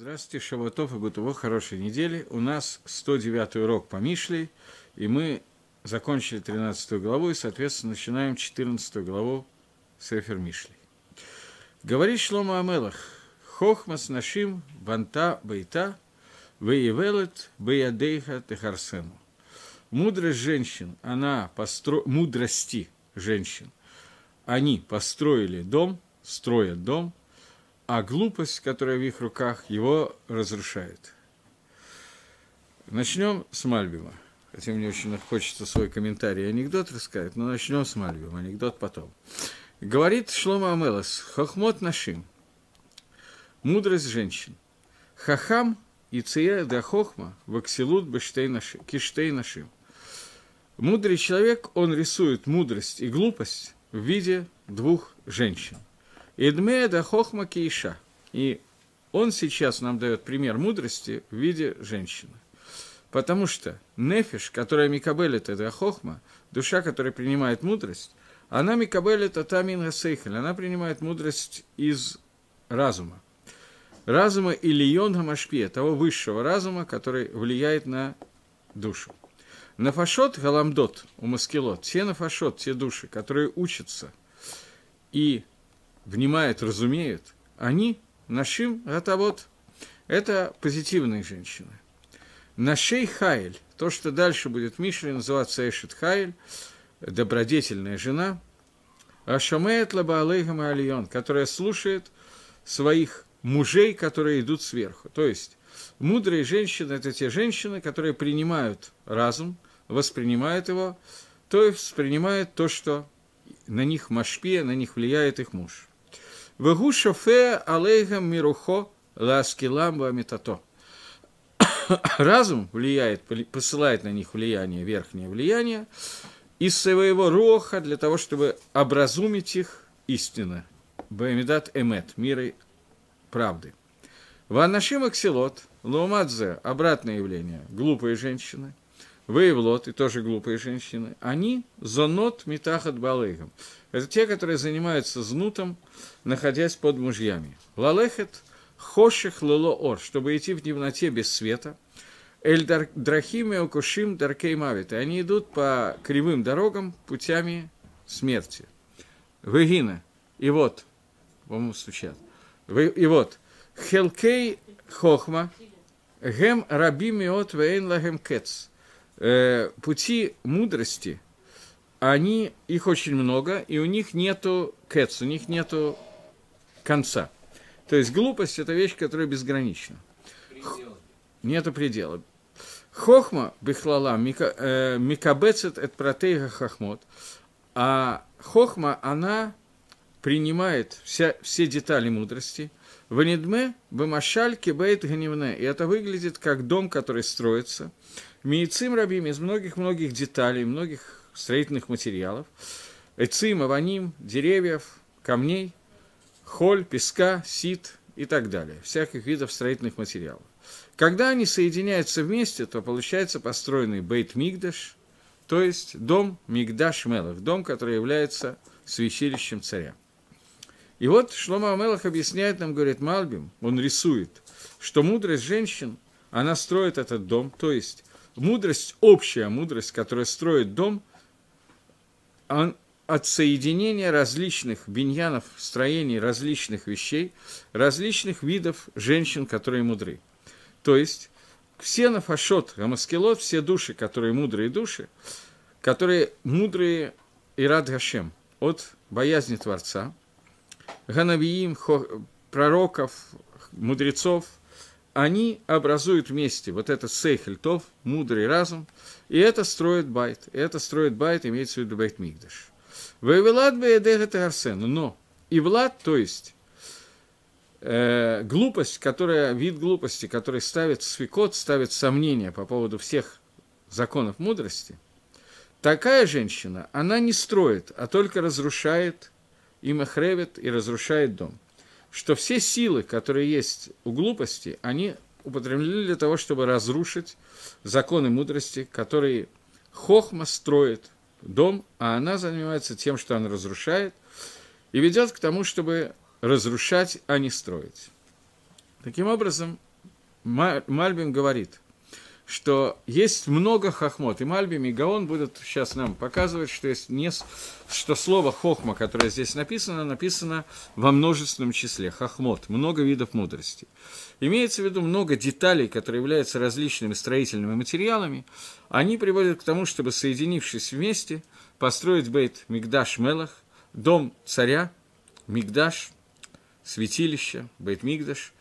Здравствуйте, Шавуатов и Гутово, хорошей недели. У нас 109-й урок по Мишле, и мы закончили 13 главу, и, соответственно, начинаем 14 главу Сефер Мишлей. Говорит Шломо Амелах: «Хохмас нашим банта бейта, веевелет беядейха техарсену». Мудрость женщин, мудрости женщин, они построили дом, строят дом, а глупость, которая в их руках, его разрушает. Начнем с Мальбима. Хотя мне очень хочется свой комментарий и анекдот рассказать, но начнем с Мальбима, анекдот потом. Говорит Шломо Амелах: «Хохмот нашим», мудрость женщин. «Хахам и ция да хохма ваксилут киштей нашим». Мудрый человек, он рисует мудрость и глупость в виде двух женщин. «Идмея да хохма кейша». И он сейчас нам дает пример мудрости в виде женщины. Потому что нефиш, которая микабелет это хохма, душа, которая принимает мудрость, она микабелет атамин гасейхель, она принимает мудрость из разума. Разума илион гамашпия, того высшего разума, который влияет на душу. Нафашот галамдот у маскилот, те нафашот, те души, которые учатся и внимают, разумеют, они нашим гатавот. Это позитивные женщины. Нашей хайль, то, что дальше будет в Мишле называться эшет хайль, добродетельная жена, ашамеет лаба алейхам и алион, которая слушает своих мужей, которые идут сверху. То есть мудрые женщины – это те женщины, которые принимают разум, воспринимают его, то есть воспринимают то, что на них машпия, на них влияет их муж. «Вегу шофе алейхам мирухо ласкилам вамитато». Разум влияет, посылает на них влияние, верхнее влияние, из своего роха для того, чтобы образумить их истинно. Баэмидат эмет, мирой правды. Ванашим аксилот, лоумадзе, обратное явление, глупые женщины, воевлот, и тоже глупые женщины, они зонот митахат балейхам. Это те, которые занимаются знутом, находясь под мужьями. Лалехет хоших лело ор, чтобы идти в темноте без света. Эль драхим и окушим даркей мавит. И они идут по кривым дорогам, путями смерти. Вегина. И вот, по-моему, стучат. И вот. Хелкей хохма. Гем рабимиот вейн лагем кец. Пути мудрости, их очень много, и у них нету кэц, у них нету конца. То есть глупость – это вещь, которая безгранична. Нету предела. Хохма бихлала микабецет эт протейга хохмот. А хохма, она принимает все детали мудрости. Ванидме бамашаль кибейт ганивне. И это выглядит как дом, который строится. Миицим рабим из многих-многих деталей, многих строительных материалов. Эцим, аваним, деревьев, камней, холь, песка, сит и так далее. Всяких видов строительных материалов. Когда они соединяются вместе, то получается построенный бейт мигдаш, то есть дом мигдаш мелах, дом, который является святилищем царя. И вот Шломо Амелах объясняет нам, говорит Мальбим, он рисует, что мудрость женщин, она строит этот дом, то есть мудрость, общая мудрость, которая строит дом, от соединения различных биньянов, строений различных вещей, различных видов женщин, которые мудры. То есть все нафашот, гамаскелот, все души, которые мудрые души, которые мудрые ирад Гашем, от боязни Творца, ганавиим, пророков, мудрецов, они образуют вместе вот этот сейхель тов, мудрый разум, и это строит байт. И это строит байт, имеется в виду байт мигдаш. Воевелат беедегет арсен. Но и влад, то есть глупость, вид глупости, который ставит свекот, ставит сомнения по поводу всех законов мудрости, такая женщина, она не строит, а только разрушает и махревит, и разрушает дом. Что все силы, которые есть у глупости, они употреблены для того, чтобы разрушить законы мудрости, которые хохма строит дом, а она занимается тем, что она разрушает, и ведет к тому, чтобы разрушать, а не строить. Таким образом, Мальбим говорит, что есть много хохмот, и Мальбим, и Гаон будут сейчас нам показывать, что, что слово хохма, которое здесь написано, написано во множественном числе, хохмот, много видов мудрости. Имеется в виду много деталей, которые являются различными строительными материалами, они приводят к тому, чтобы, соединившись вместе, построить бейт Микдаш Мелах, дом царя, Микдаш, святилище, бейт Микдаш,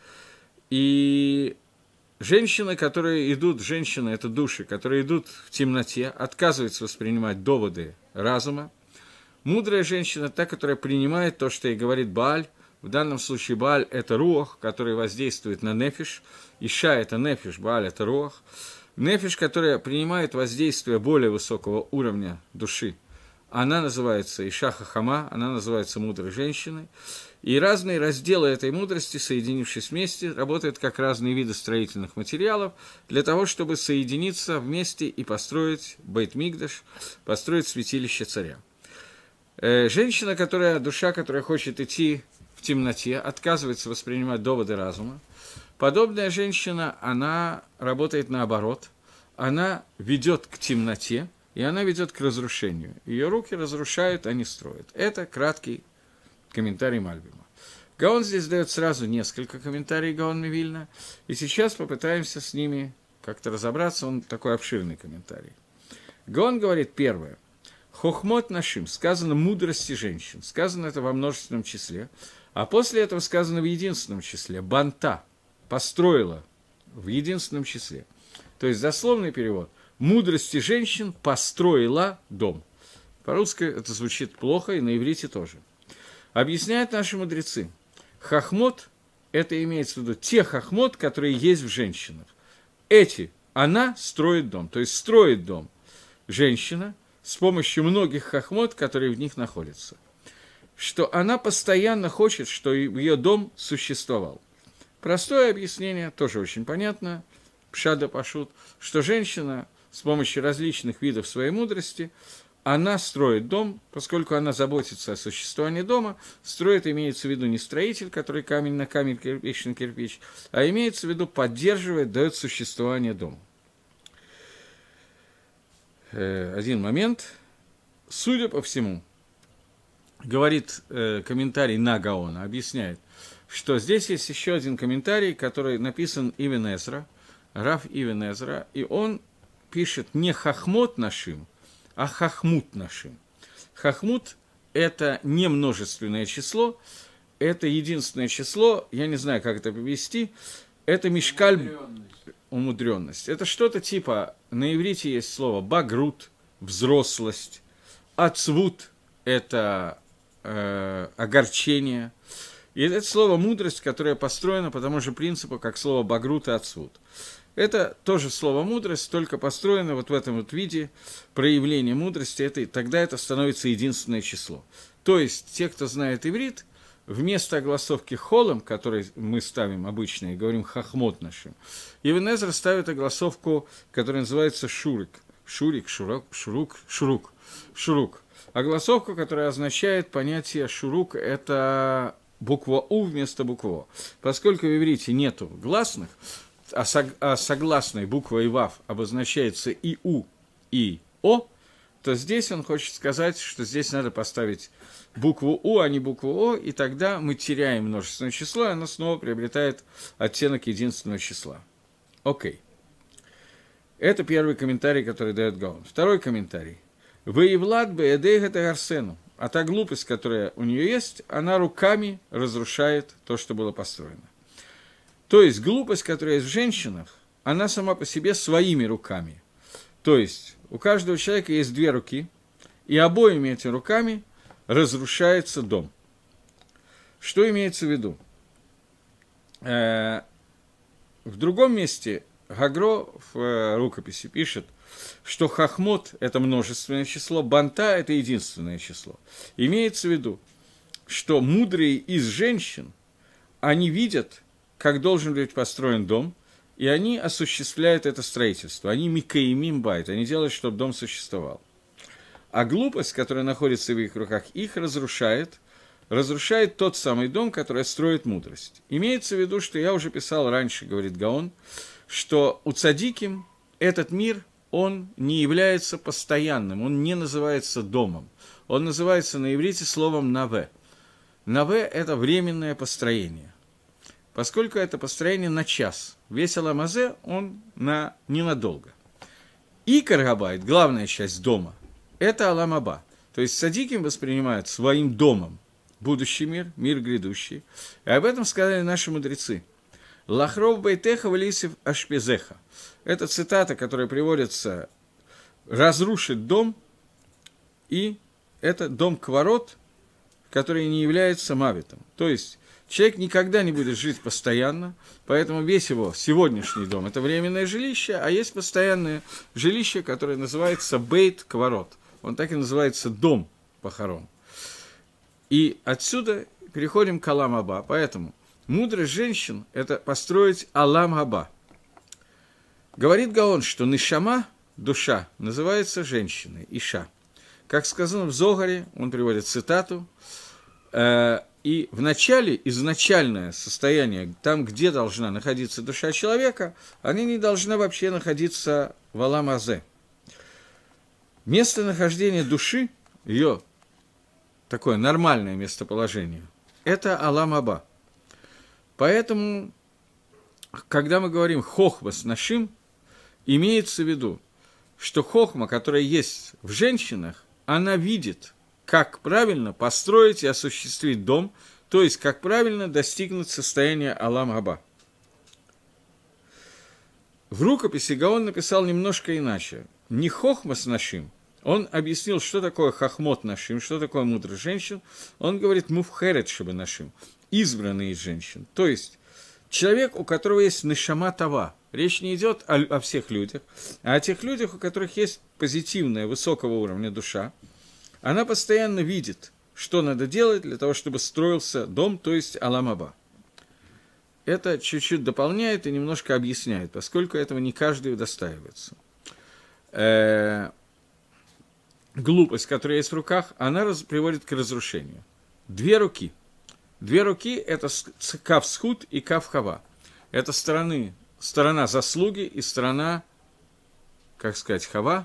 и женщины, которые идут, женщины – это души, которые идут в темноте, отказываются воспринимать доводы разума. Мудрая женщина – та, которая принимает то, что ей говорит Бааль. В данном случае Бааль – это руах, который воздействует на нефиш. Иша – это нефиш, Бааль – это руах. Нефиш, которая принимает воздействие более высокого уровня души, она называется Иша Хахама, она называется мудрой женщиной. И разные разделы этой мудрости, соединившись вместе, работают как разные виды строительных материалов для того, чтобы соединиться вместе и построить Бейт Микдаш, построить святилище царя. Женщина, душа, которая хочет идти в темноте, отказывается воспринимать доводы разума. Подобная женщина, она работает наоборот, она ведет к темноте, и она ведет к разрушению. Ее руки разрушают, а не строят. Это краткий комментарий Мальбима. Гаон здесь дает сразу несколько комментариев Гаон Мивильна, и сейчас попытаемся с ними как-то разобраться, он такой обширный комментарий. Гаон говорит первое. Хохмот нашим, сказано мудрости женщин, сказано это во множественном числе, а после этого сказано в единственном числе. Банта, построила в единственном числе. То есть дословный перевод. Мудрости женщин построила дом. По-русски это звучит плохо, и на иврите тоже. Объясняют наши мудрецы. Хохмот – это имеется в виду те хохмот, которые есть в женщинах. Она строит дом, то есть строит дом женщина с помощью многих хохмот, которые в них находятся. Что она постоянно хочет, чтобы ее дом существовал. Простое объяснение, тоже очень понятно, пшада пашут, что женщина с помощью различных видов своей мудрости, она строит дом, поскольку она заботится о существовании дома, строит, имеется в виду не строитель, который камень на камень, кирпич на кирпич, а имеется в виду поддерживает, дает существование дому. Один момент. Судя по всему, говорит комментарий на Гаона, объясняет, что здесь есть еще один комментарий, который написан Ивен Эзра, Рав Ивен Эзра, и он пишет не хохмот нашим, а хохмут нашим. Хохмут – это не множественное число, это единственное число, я не знаю, как это перевести, это мишкаль, умудренность. Это что-то типа, на иврите есть слово багрут, взрослость, ацвут – это огорчение, и это слово мудрость, которое построено по тому же принципу, как слово багрут и ацвут. Это тоже слово «мудрость», только построено вот в этом вот виде проявления мудрости, тогда это становится единственное число. То есть, те, кто знает иврит, вместо огласовки «холом», который мы ставим обычно и говорим «хохмот» нашим, Ивен Эзра ставит огласовку, которая называется «шурик». Шурик, шурук. Огласовку, которая означает понятие «шурук» – это буква «у» вместо буквы «о». Поскольку в иврите нету гласных, а согласной буквой «вав» обозначается и «у», и «о», то здесь он хочет сказать, что здесь надо поставить букву «у», а не букву «о», и тогда мы теряем множественное число, и оно снова приобретает оттенок единственного числа. Окей. Это первый комментарий, который дает Гаон. Второй комментарий. «Воевлад бы эдейгата гарсену». А та глупость, которая у нее есть, она руками разрушает то, что было построено. То есть глупость, которая есть в женщинах, она сама по себе своими руками. То есть у каждого человека есть две руки, и обоими этими руками разрушается дом. Что имеется в виду? В другом месте Гагро в рукописи пишет, что хохмот – это множественное число, банта – это единственное число. Имеется в виду, что мудрые из женщин, они видят, как должен быть построен дом, и они осуществляют это строительство. Они микаимим байт, они делают, чтобы дом существовал. А глупость, которая находится в их руках, их разрушает разрушает тот самый дом, который строит мудрость. Имеется в виду, что я уже писал раньше, говорит Гаон, что у цадиким этот мир, он не является постоянным, он не называется домом. Он называется на иврите словом «наве». «Наве» – это временное построение. Поскольку это построение на час. Весь Аламазе, он ненадолго. И Каргабайт, главная часть дома, это Аламаба. То есть цадиким воспринимают своим домом будущий мир, мир грядущий. И об этом сказали наши мудрецы. «Лахров бейтеха валисев ашпезеха». Это цитата, которая приводится «разрушить дом», и это дом кварот, который не является мавитом. То есть человек никогда не будет жить постоянно, поэтому весь его сегодняшний дом – это временное жилище, а есть постоянное жилище, которое называется бейт кварот. Он так и называется дом похорон. И отсюда переходим к Алам Аба. Поэтому мудрость женщин – это построить Алам Аба. Говорит Гаон, что нишама, душа, называется женщиной, иша. Как сказано в Зогаре, он приводит цитату, и в начале, изначальное состояние, там, где должна находиться душа человека, она не должна вообще находиться в Алам Азе. Местонахождение души, ее такое нормальное местоположение, это Алам Аба. Поэтому, когда мы говорим «хохма с нашим», имеется в виду, что хохма, которая есть в женщинах, она видит, как правильно построить и осуществить дом, то есть как правильно достигнуть состояния Алам Аба. В рукописи Гаон написал немножко иначе. Не хохма с нашим, он объяснил, что такое хохмот нашим, что такое мудрость женщин. Он говорит муфхерет шебе нашим, избранные из женщин. То есть человек, у которого есть нешама тава. Речь не идет о всех людях, а о тех людях, у которых есть позитивная, высокого уровня душа. Она постоянно видит, что надо делать для того, чтобы строился дом, то есть Алам Аба. Это чуть-чуть дополняет и немножко объясняет, поскольку этого не каждый удостаивается. Глупость, которая есть в руках, она приводит к разрушению. Две руки. Две руки – это кав схуд и кав хава. Это сторона заслуги и сторона, как сказать, хава.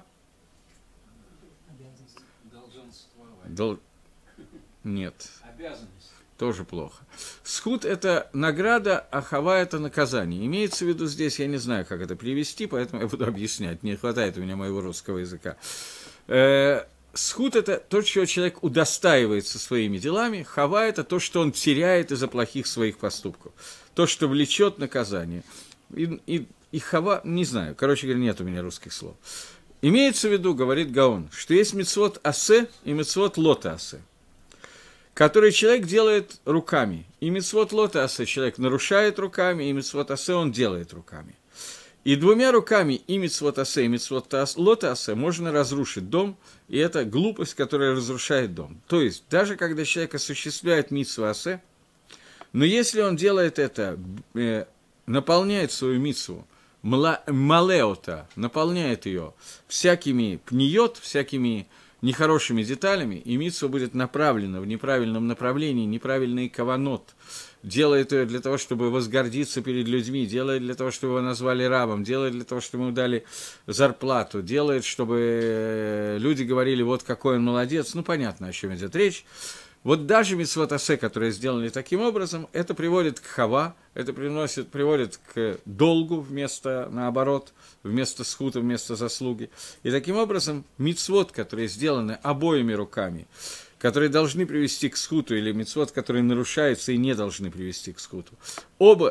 Нет. Обязанность. Тоже плохо. Схуд – это награда, а хава – это наказание. Имеется в виду здесь, я не знаю, как это перевести, поэтому я буду объяснять. Не хватает у меня моего русского языка. Схуд – это то, чего человек удостаивается своими делами. Хава – это то, что он теряет из-за плохих своих поступков. То, что влечет наказание. И хава, не знаю, короче говоря, нет у меня русских слов. Имеется в виду, говорит Гаон, что есть мицвот асе и мицвот лота асе, которые человек делает руками. И мицвот лота асе человек нарушает руками, и мицвот асе он делает руками. И двумя руками и мицвот асе, и мицвот лота асе можно разрушить дом, и это глупость, которая разрушает дом. То есть, даже когда человек осуществляет мицвот асе, но если он делает это, наполняет свою мицву, малеота, наполняет ее всякими пниот, всякими нехорошими деталями, и мицва будет направлена в неправильном направлении, неправильный каванот, делает ее для того, чтобы возгордиться перед людьми, делает для того, чтобы его назвали рабом, делает для того, чтобы ему дали зарплату, делает, чтобы люди говорили, вот какой он молодец, ну, понятно, о чем идет речь. Вот даже мицвот асе, которые сделаны таким образом, это приводит к хава, это приводит к долгу наоборот, вместо схута, вместо заслуги. И таким образом мицвот, которые сделаны обоими руками, которые должны привести к схуту, или мицвот, которые нарушаются и не должны привести к схуту, оба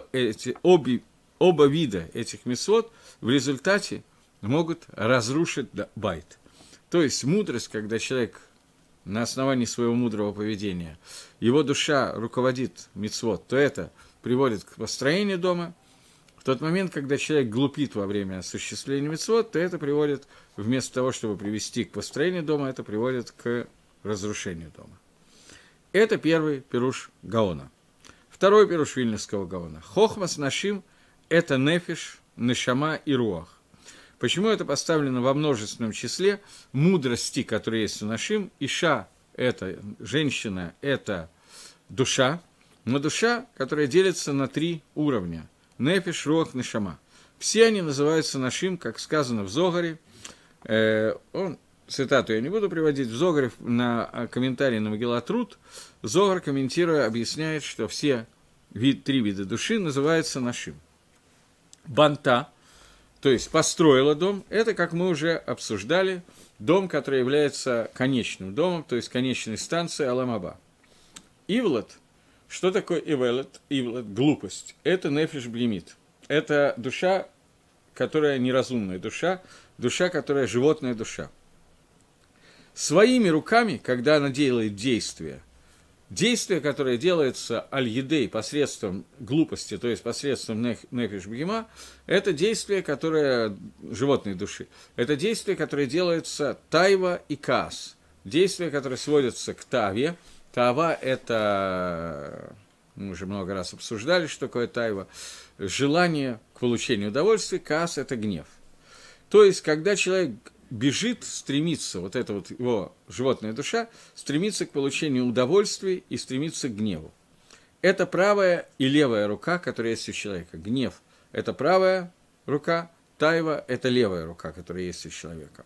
вида этих мицвот в результате могут разрушить байт. То есть мудрость, когда человек на основании своего мудрого поведения, его душа руководит мицвот, то это приводит к построению дома. В тот момент, когда человек глупит во время осуществления мицвот, то это приводит, вместо того, чтобы привести к построению дома, это приводит к разрушению дома. Это первый пируш Гаона. Второй пируш Вильнюсского Гаона. Хохмас нашим – это нефиш, нешама и руах. Почему это поставлено во множественном числе? Мудрости, которые есть у нашим. Иша – это женщина, это душа, но душа, которая делится на 3 уровня – нефеш, руах, нешама. Все они называются нашим, как сказано в Зогаре. Цитату я не буду приводить. В Зогаре на комментарии на Мегилат Рут Зогар, комментируя, объясняет, что все 3 вида души называются нашим. Банта, то есть построила дом, это, как мы уже обсуждали, дом, который является конечным домом, то есть конечной станцией Алам Аба. Ивлат, что такое ивлат? Ивлат, глупость. Это нефеш блимит. Это душа, которая неразумная душа, душа, которая животная душа. Своими руками, когда она делает действие, которое делается аль-едей посредством глупости, то есть посредством нефеш бгима, это действие, которое животной души. Это действие, которое делается тайва и каас. Действие, которое сводится к таве. Тава – это, мы уже много раз обсуждали, что такое тайва. Желание к получению удовольствия, каас – это гнев. То есть, когда человек бежит, стремится, вот эта вот его животная душа, стремится к получению удовольствия и стремится к гневу. Это правая и левая рука, которая есть у человека. Гнев – это правая рука, тайва – это левая рука, которая есть у человека.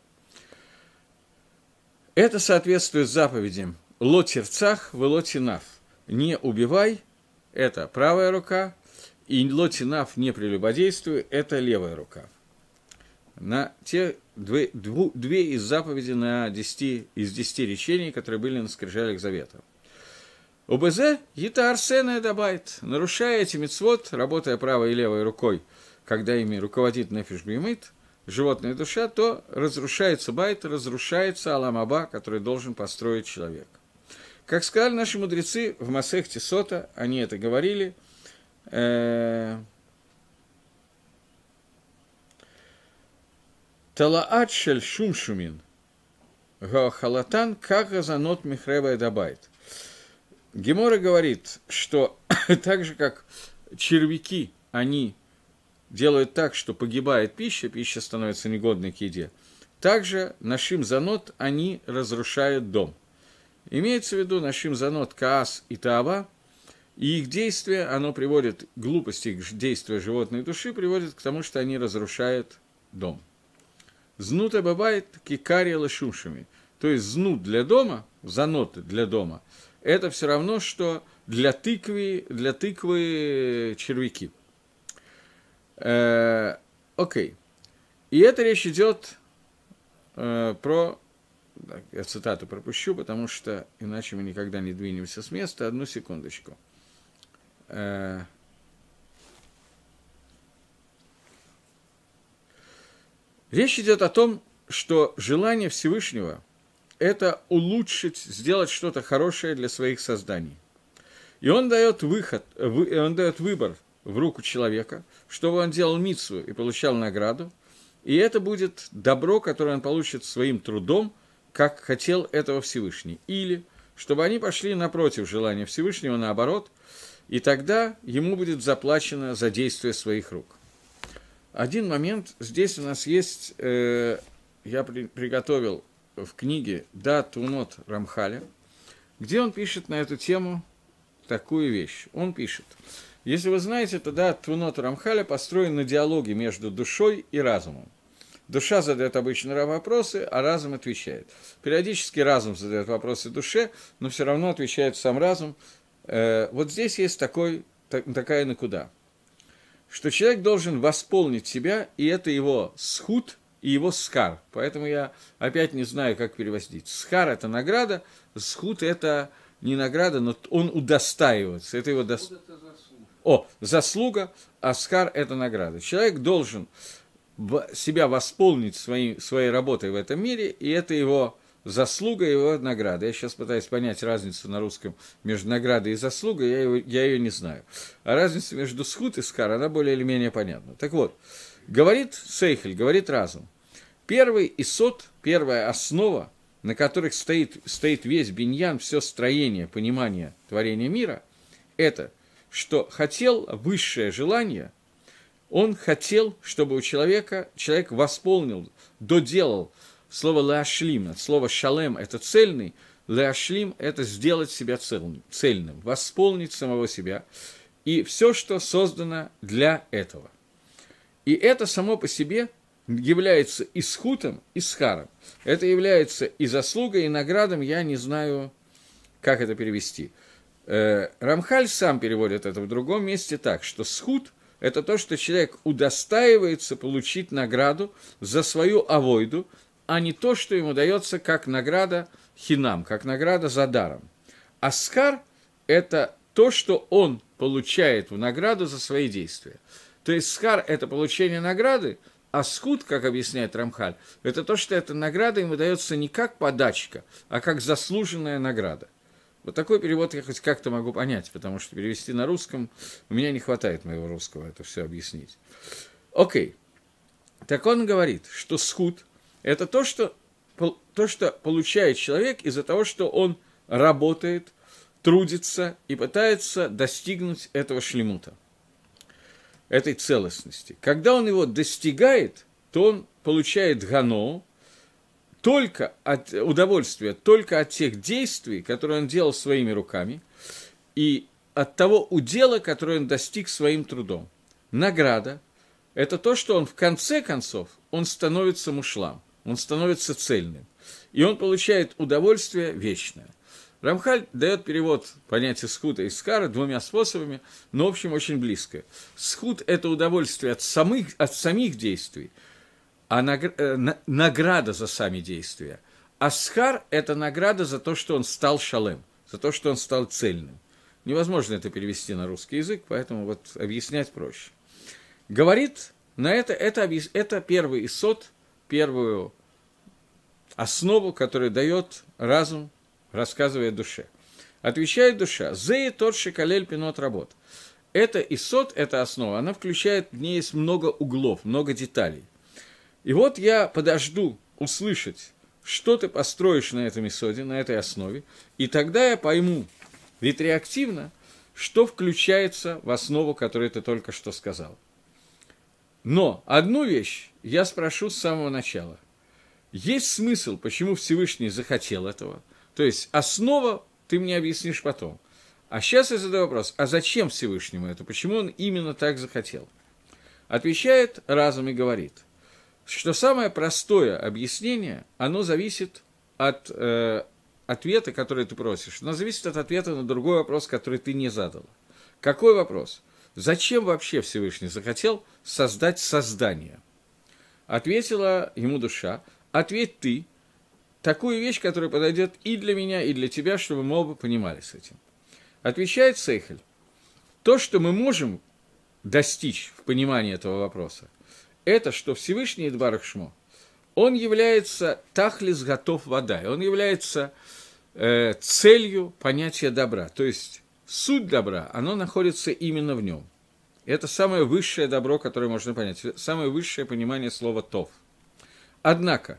Это соответствует заповедям «Ло тирцах, вело тинав» – «Не убивай» – это правая рука, и «Ло тинав» – «Не прелюбодействуй» – это левая рука. На те две из заповедей из 10 речений, которые были на скрижалях завета. ОБЗ «Ита арсена дабайт», нарушая эти мицвот, работая правой и левой рукой, когда ими руководит нефеш бимит, животная душа, то разрушается байт, разрушается Алам Аба, который должен построить человек. Как сказали наши мудрецы в Масехте Сота, они это говорили, Талаат шель шумшумин, гаохалатан, как газанот михрева дабайт. Гемора говорит, что так же, как червяки, они делают так, что погибает пища, пища становится негодной к еде, также нашим занот они разрушают дом. Имеется в виду нашим занот каас и таава, и их действие, оно приводит, глупости их действия животной души приводит к тому, что они разрушают дом. Знута бабает кикария лашушами. То есть знут для дома, заноты для дома, это все равно, что для тыквы червяки. Окей. И это речь идет про... Я цитату пропущу, потому что иначе мы никогда не двинемся с места. Одну секундочку. Речь идет о том, что желание Всевышнего – это улучшить, сделать что-то хорошее для своих созданий. И он дает выбор в руку человека, чтобы он делал мицву и получал награду, и это будет добро, которое он получит своим трудом, как хотел этого Всевышний. Или, чтобы они пошли напротив желания Всевышнего, наоборот, и тогда ему будет заплачено за действие своих рук. Один момент, здесь у нас есть, я приготовил в книге «Да Тунот Рамхаля», где он пишет на эту тему такую вещь. Он пишет, если вы знаете, то «Да Тунот Рамхаля» построен на диалоге между душой и разумом. Душа задает обычно вопросы, а разум отвечает. Периодически разум задает вопросы душе, но все равно отвечает сам разум. Вот здесь есть такая накуда, что человек должен восполнить себя, и это его схут и его схар. Поэтому я опять не знаю, как переводить. Схар – это награда, схут – это не награда, но он удостаивается. Это его заслуга, а схар – это награда. Человек должен себя восполнить своей работой в этом мире, и это его заслуга, его награда. Я сейчас пытаюсь понять разницу на русском между наградой и заслугой, я ее не знаю. А разница между схут и схар, она более или менее понятна. Так вот, говорит сейхель, говорит разум. Первый исот, первая основа, на которых стоит весь биньян, все строение, понимание творения мира, это, что хотел высшее желание, он хотел, чтобы человек восполнил, доделал. Слово «лаашлим», слово «шалем» – это цельный, леашлим – это сделать себя цельным, восполнить самого себя, и все, что создано для этого. И это само по себе является и схутом, и схаром. Это является и заслугой, и наградом, я не знаю, как это перевести. Рамхаль сам переводит это в другом месте так, что схут – это то, что человек удостаивается получить награду за свою авойду, а не то, что ему дается как награда хинам, как награда за даром. А схар – это то, что он получает в награду за свои действия. То есть схар – это получение награды, а схут, как объясняет Рамхаль, это то, что эта награда ему дается не как подачка, а как заслуженная награда. Вот такой перевод я хоть как-то могу понять, потому что перевести на русском у меня не хватает моего русского это все объяснить. Окей. Так он говорит, что схут – это то, что получает человек из-за того, что он работает, трудится и пытается достигнуть этого шлемута, этой целостности. Когда он его достигает, то он получает ганоу, только от удовольствия, только от тех действий, которые он делал своими руками, и от того удела, который он достиг своим трудом. Награда – это то, что он в конце концов, он становится мушлам, он становится цельным, и он получает удовольствие вечное. Рамхаль дает перевод понятия схута и схара двумя способами, но, в общем, очень близко. Схут – это удовольствие от самих действий, а награда за сами действия. А схар – это награда за то, что он стал шалем, за то, что он стал цельным. Невозможно это перевести на русский язык, поэтому вот объяснять проще. Говорит на это первый исод, первую основу, которую дает разум, рассказывая душе. Отвечает душа: «Зеи тот шикалель пинот работ». Это исод, эта основа, она включает, в ней есть много углов, много деталей. И вот я подожду услышать, что ты построишь на этом исоде, на этой основе, и тогда я пойму ретроактивно, что включается в основу, которую ты только что сказал. Но одну вещь я спрошу с самого начала. Есть смысл, почему Всевышний захотел этого? То есть основа ты мне объяснишь потом. А сейчас я задаю вопрос, а зачем Всевышнему это? Почему он именно так захотел? Отвечает разум и говорит, что самое простое объяснение, оно зависит от ответа, который ты просишь. Оно зависит от ответа на другой вопрос, который ты не задал. Какой вопрос? Зачем вообще Всевышний захотел создать создание? Ответила ему душа: ответь ты, такую вещь, которая подойдет и для меня, и для тебя, чтобы мы оба понимали с этим. Отвечает Сейхель: то, что мы можем достичь в понимании этого вопроса, это что Всевышний Идбарах Шмо, он является тахлис готов вода, он является целью понятия добра, то есть суть добра, оно находится именно в нем. Это самое высшее добро, которое можно понять, самое высшее понимание слова «тов». Однако,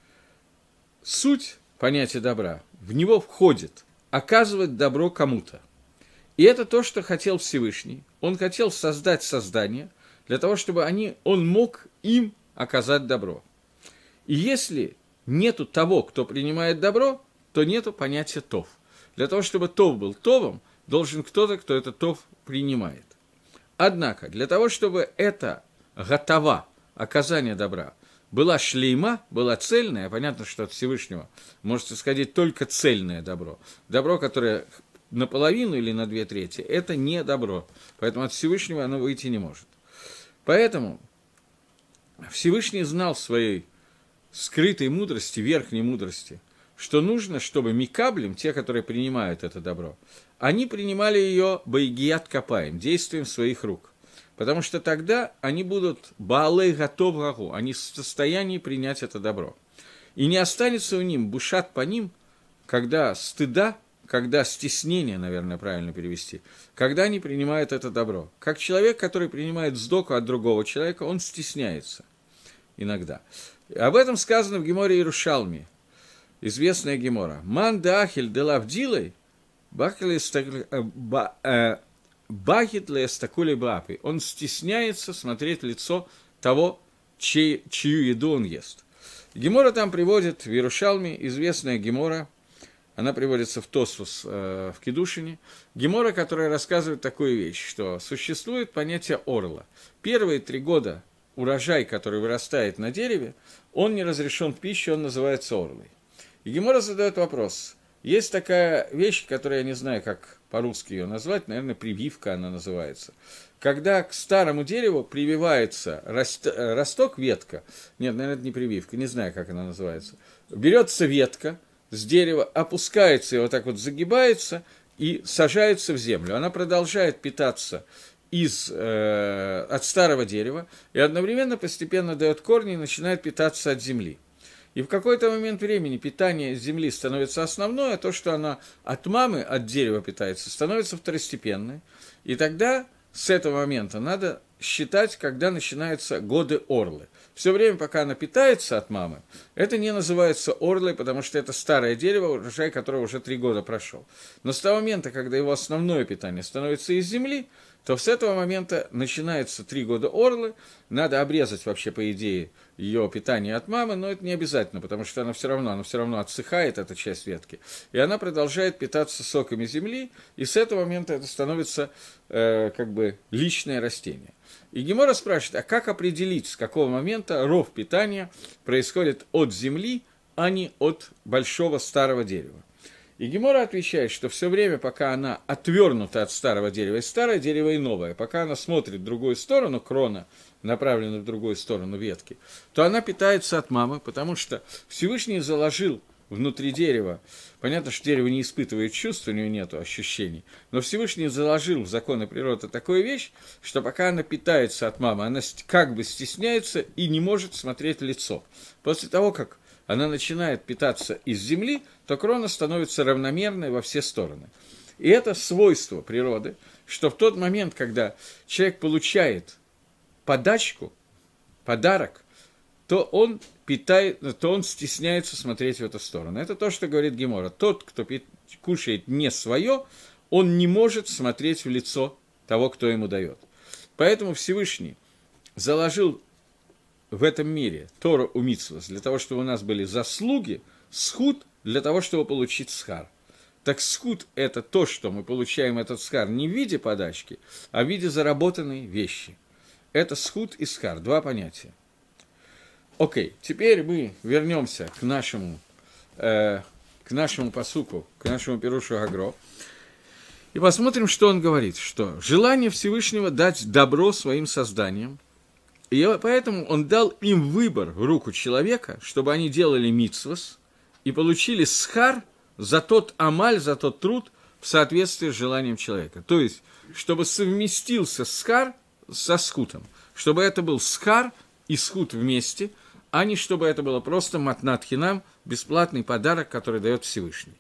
суть понятия добра, в него входит оказывать добро кому-то. И это то, что хотел Всевышний. Он хотел создать создание для того, чтобы он мог им оказать добро. И если нету того, кто принимает добро, то нету понятия «тов». Для того, чтобы «тов» был «товом», должен кто-то, кто это «тов» принимает. Однако, для того, чтобы это готова, оказание добра, была шлейма, была цельная, понятно, что от Всевышнего может исходить только цельное добро. Добро, которое наполовину или на 2/3, это не добро. Поэтому от Всевышнего оно выйти не может. Поэтому Всевышний знал в своей скрытой мудрости, верхней мудрости, что нужно, чтобы микаблим, те, которые принимают это добро, они принимали ее байгият капаем, действием своих рук. Потому что тогда они будут баалей готов гагу, они в состоянии принять это добро. И не останется у них бушат по ним, когда стыда, когда стеснение, наверное, правильно перевести, когда они принимают это добро. Как человек, который принимает сдоку от другого человека, он стесняется иногда. Об этом сказано в Геморе Иерушалми, известная Гемора. «Ман де ахель де лавдилой, бахит лестакули бапи». Он стесняется смотреть в лицо того, чью еду он ест. Гемора там приводит в Иерушалме, известная Гемора, она приводится в Тосфос в Кедушине, Гемора, которая рассказывает такую вещь, что существует понятие орла. Первые 3 года урожай, который вырастает на дереве, он не разрешен в пищу, он называется орлой. И Гемора задает вопрос. Есть такая вещь, которую я не знаю, как по-русски ее назвать, наверное, прививка она называется. Когда к старому дереву прививается росток, ветка, нет, наверное, это не прививка, не знаю, как она называется, берется ветка с дерева, опускается и вот так вот загибается и сажается в землю. Она продолжает питаться от старого дерева и одновременно постепенно дает корни и начинает питаться от земли. И в какой-то момент времени питание земли становится основное, а то, что она от мамы, от дерева питается, становится второстепенной. И тогда с этого момента надо считать, когда начинаются годы орлы. Все время, пока она питается от мамы, это не называется орлой, потому что это старое дерево, урожай которого уже 3 года прошел. Но с того момента, когда его основное питание становится из земли, то с этого момента начинается 3 года орлы, надо обрезать вообще, по идее, ее питание от мамы, но это не обязательно, потому что она все равно отсыхает, эта часть ветки, и она продолжает питаться соками земли, и с этого момента это становится личное растение. И Гемора спрашивает, а как определить, с какого момента ров питания происходит от земли, а не от большого старого дерева? И Гемора отвечает, что все время, пока она отвернута от старого дерева, и старое дерево, и новое, пока она смотрит в другую сторону, крона направлена в другую сторону ветки, то она питается от мамы, потому что Всевышний заложил внутри дерева, понятно, что дерево не испытывает чувств, у него нет ощущений, но Всевышний заложил в законы природы такую вещь, что пока она питается от мамы, она как бы стесняется и не может смотреть в лицо. После того, как она начинает питаться из земли, то крона становится равномерной во все стороны. И это свойство природы, что в тот момент, когда человек получает подачку, подарок, то он стесняется смотреть в эту сторону. Это то, что говорит Гемора. Тот, кто кушает не свое, он не может смотреть в лицо того, кто ему дает. Поэтому Всевышний заложил в этом мире Тору у мицвос для того, чтобы у нас были заслуги, схуд для того, чтобы получить схар. Так схуд – это то, что мы получаем этот схар не в виде подачки, а в виде заработанной вещи. Это схуд и схар, 2 понятия. Окей, теперь мы вернемся к нашему пасуку, к нашему пирушу Агро, и посмотрим, что он говорит, что желание Всевышнего дать добро своим созданиям, и поэтому он дал им выбор в руку человека, чтобы они делали мицвос и получили схар за тот амаль, за тот труд в соответствии с желанием человека. То есть, чтобы совместился схар со схутом, чтобы это был схар и схут вместе, а не чтобы это было просто матнат хинам, бесплатный подарок, который дает Всевышний.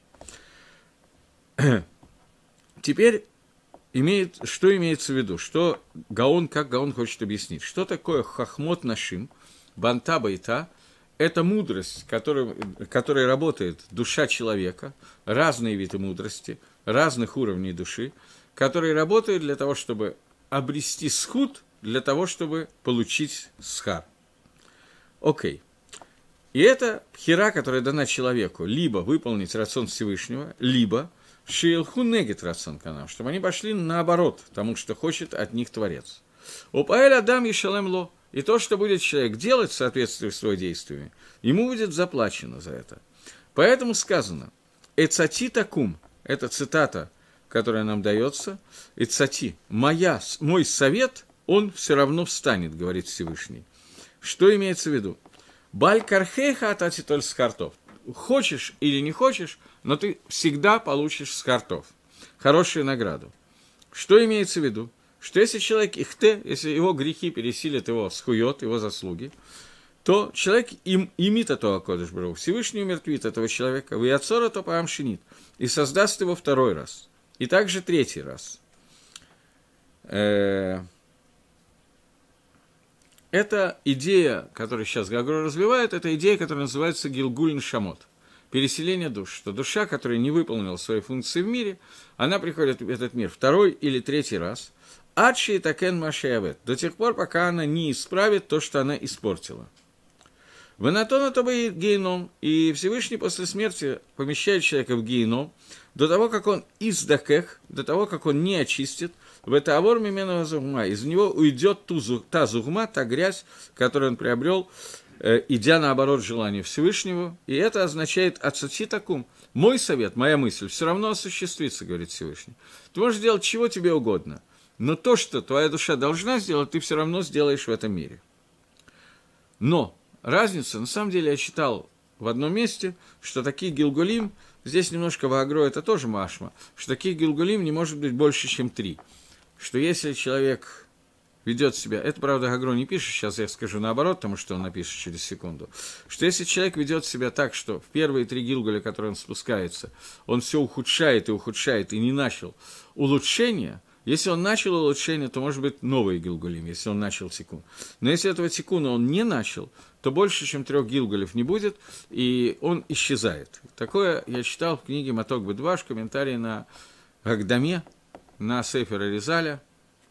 Теперь что имеется в виду? Как Гаон хочет объяснить? Что такое хахмот нашим, банта байта? Это мудрость, которой работает душа человека, разные виды мудрости, разных уровней души, которые работают для того, чтобы обрести схуд, для того, чтобы получить схар. Окей. И это пхира, которая дана человеку, либо выполнить рацион Всевышнего, либо шейлху негет рацион канав, чтобы они пошли наоборот тому, что хочет от них Творец. Упаэль адам ешалем ло. И то, что будет человек делать в соответствии с его действиями, ему будет заплачено за это. Поэтому сказано, «Эцати такум» – это цитата, которая нам дается, «Эцати» – мой совет, он все равно встанет, говорит Всевышний. Что имеется в виду? «Баль кархейха атати толь схартов». Хочешь или не хочешь, но ты всегда получишь схартов. Хорошую награду. Что имеется в виду? Что если человек если его грехи пересилят его схует, его заслуги, то человек имит этого Кодеш Барух, Всевышний умертвит этого человека, вияцора то паамшинит, и создаст его 2 раз, и также 3 раз. Это идея, которую сейчас Гагро развивает, это идея, которая называется Гилгуль Шамот, переселение душ, что душа, которая не выполнила свои функции в мире, она приходит в этот мир 2 или 3 раз, адши и такен машеявет, до тех пор, пока она не исправит то, что она испортила. Ванатона то бы гейном, и Всевышний после смерти помещает человека в гейном, до того, как он издакех, до того, как он не очистит, в это авор мименова зугма, из него уйдет та зугма, та грязь, которую он приобрел, идя наоборот желанию Всевышнего, и это означает «ацати такум». Мой совет, моя мысль, все равно осуществится, говорит Всевышний. Ты можешь делать чего тебе угодно, но то, что твоя душа должна сделать, ты все равно сделаешь в этом мире. Но разница, на самом деле, я читал в одном месте, что такие гилгулим, здесь немножко в Агро это тоже машма, что таких гилгулим не может быть больше, чем 3. Что если человек ведет себя, это, правда, Агро не пишет, сейчас я скажу наоборот, потому что он напишет через секунду, что если человек ведет себя так, что в первые 3 гилгуля, которые он спускается, он все ухудшает и не начал улучшения. Если он начал улучшение, то может быть новый гилгулим, если он начал тикун. Но если этого тикуна он не начал, то больше, чем 3 гилгулев не будет, и он исчезает. Такое я читал в книге Маток Бедваш, комментарий на Гагдаме, на Сефера Ризаля,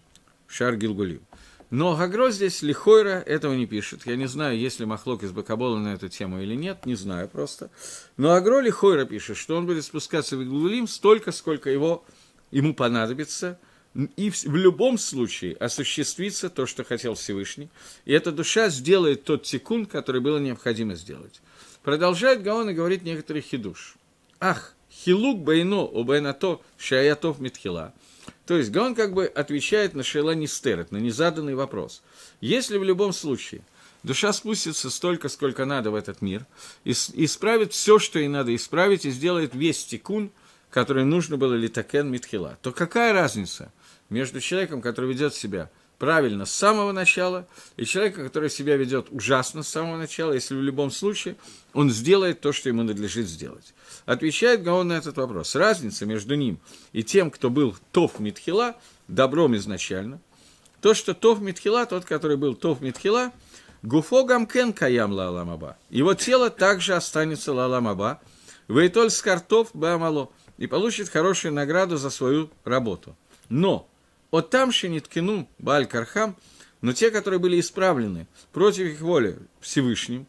Шар Гилгулим. Но Гагро здесь лихойра этого не пишет. Я не знаю, есть ли махлок из Бакабола на эту тему или нет, не знаю просто. Но Гагро лихойра пишет, что он будет спускаться в Гилгулим столько, сколько ему понадобится, и в любом случае осуществится то, что хотел Всевышний, и эта душа сделает тот тикун, который было необходимо сделать. Продолжает Гаон и говорит некоторый хидуш. Ах, хилук байно у байнато шаятов митхила. То есть Гаон как бы отвечает на шейла нистерет, на незаданный вопрос. Если в любом случае душа спустится столько, сколько надо в этот мир, и исправит все, что ей надо исправить, и сделает весь тикун, который нужно было литакен митхила, то какая разница между человеком, который ведет себя правильно с самого начала, и человеком, который себя ведет ужасно с самого начала, если в любом случае он сделает то, что ему надлежит сделать? Отвечает Гаон на этот вопрос. Разница между ним и тем, кто был Тов Митхила, добром изначально, то, что Тов Митхила, тот, который был Тов Митхила, Гуфо Гамкен Каям Лаалам Аба. Его тело также останется Лаалам Аба, Вейтоль Скартов Баамало, и получит хорошую награду за свою работу. Но от там Шениткину Бааль Кархам, но те, которые были исправлены против их воли Всевышним,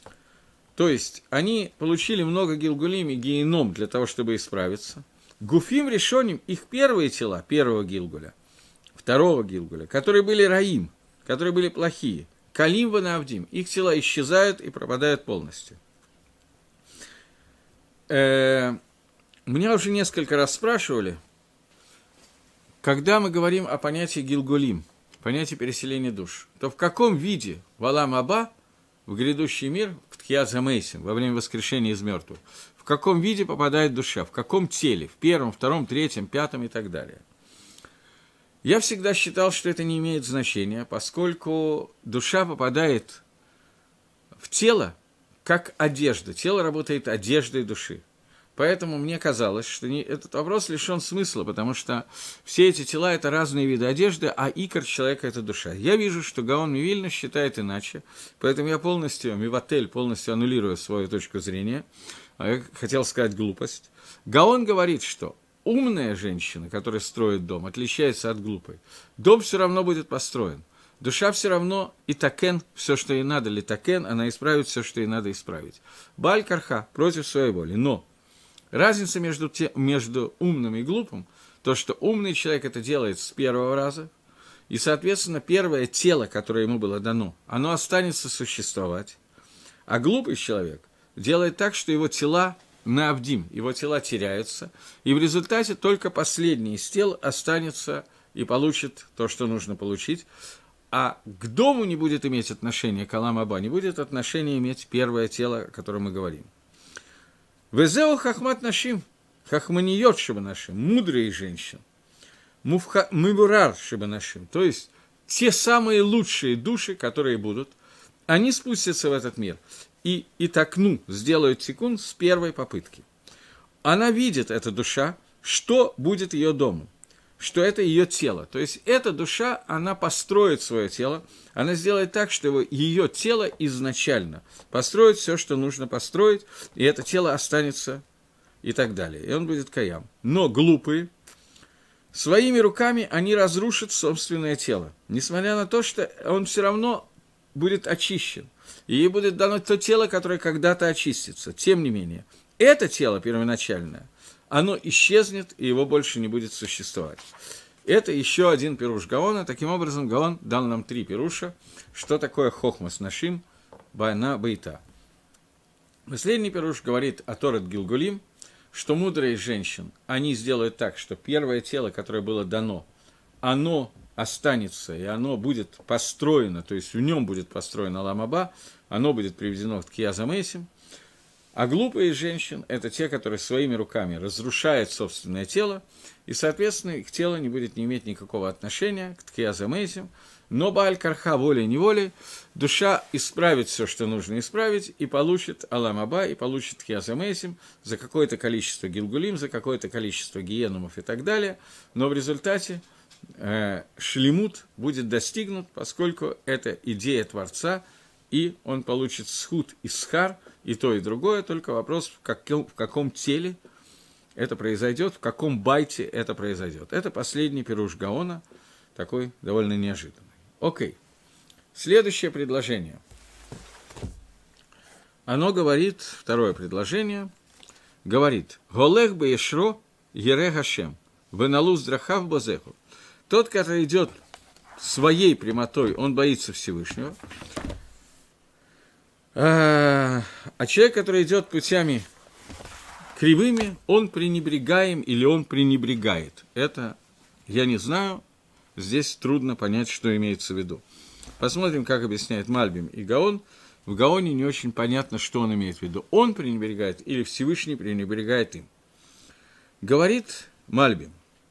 то есть они получили много гилгулим и гееном для того, чтобы исправиться. Гуфим решоним, их первые тела, первого гилгуля, второго гилгуля, которые были раим, которые были плохие, калим ванаавдим, их тела исчезают и пропадают полностью. Меня уже несколько раз спрашивали, когда мы говорим о понятии гилгулим, понятии переселения душ, то в каком виде в Алам Аба, в грядущий мир, в Тхият Замейсим, во время воскрешения из мертвых, в каком виде попадает душа, в каком теле, в первом, втором, третьем, пятом и так далее. Я всегда считал, что это не имеет значения, поскольку душа попадает в тело, как одежда. Тело работает одеждой души. Поэтому мне казалось, что этот вопрос лишен смысла, потому что все эти тела – это разные виды одежды, а икор человека – это душа. Я вижу, что Гаон Мивильна считает иначе, поэтому я полностью аннулирую свою точку зрения. Я хотел сказать глупость. Гаон говорит, что умная женщина, которая строит дом, отличается от глупой. Дом все равно будет построен. Душа все равно и такен, все, что ей надо, ли такен, она исправит все, что ей надо исправить. Бааль Карха против своей воли. Но разница между умным и глупым, то, что умный человек это делает с первого раза, и, соответственно, первое тело, которое ему было дано, оно останется существовать, а глупый человек делает так, что его тела наавдим, его тела теряются, и в результате только последний из тел останется и получит то, что нужно получить, а к дому не будет иметь отношения, к Алам Аба, не будет отношения иметь первое тело, о котором мы говорим. Везеу хахмат нашим, хахманиот шиба нашим, мудрые женщины, мывурар шиба нашим, то есть те самые лучшие души, которые будут, они спустятся в этот мир и такну, сделают тикун с первой попытки. Она видит, эта душа, что будет ее домом, что это ее тело. То есть эта душа, она построит свое тело, она сделает так, что ее тело изначально построит все, что нужно построить, и это тело останется и так далее. И он будет каям. Но глупые, своими руками они разрушат собственное тело. Несмотря на то, что он все равно будет очищен, и ей будет дано то тело, которое когда-то очистится. Тем не менее, это тело первоначальное, оно исчезнет, и его больше не будет существовать. Это еще один пируш Гаона. Таким образом, Гаон дал нам 3 пируша. Что такое хохмас нашим бана бейта? Последний пируш говорит о Торет Гилгулим, что мудрые женщин, они сделают так, что первое тело, которое было дано, оно останется, и оно будет построено, то есть в нем будет построено Олам Аба, оно будет приведено к Тхияза-Мейсим. А глупые женщины – это те, которые своими руками разрушают собственное тело, и, соответственно, их тело не будет не иметь никакого отношения к Тхияза-Мейсим, но Бааль-Карха волей-неволей, душа исправит все, что нужно исправить, и получит Олам Аба, и получит Тхияза-Мейсим за какое-то количество гилгулим, за какое-то количество гиенумов и так далее, но в результате шлемут будет достигнут, поскольку это идея Творца, и он получит схуд и схар, и то, и другое, только вопрос, в каком теле это произойдет, в каком байте это произойдет. Это последний пируш Гаона, такой довольно неожиданный. Окей. Следующее предложение. Оно говорит, второе предложение, говорит, «Голех бе ешро ере Гашем, веналуз драхав базеху». Тот, который идет своей прямотой, он боится Всевышнего. А человек, который идет путями кривыми, он пренебрегаем или он пренебрегает. Это я не знаю, здесь трудно понять, что имеется в виду. Посмотрим, как объясняет Мальбим и Гаон. В Гаоне не очень понятно, что он имеет в виду. Он пренебрегает или Всевышний пренебрегает им. Говорит Мальбим.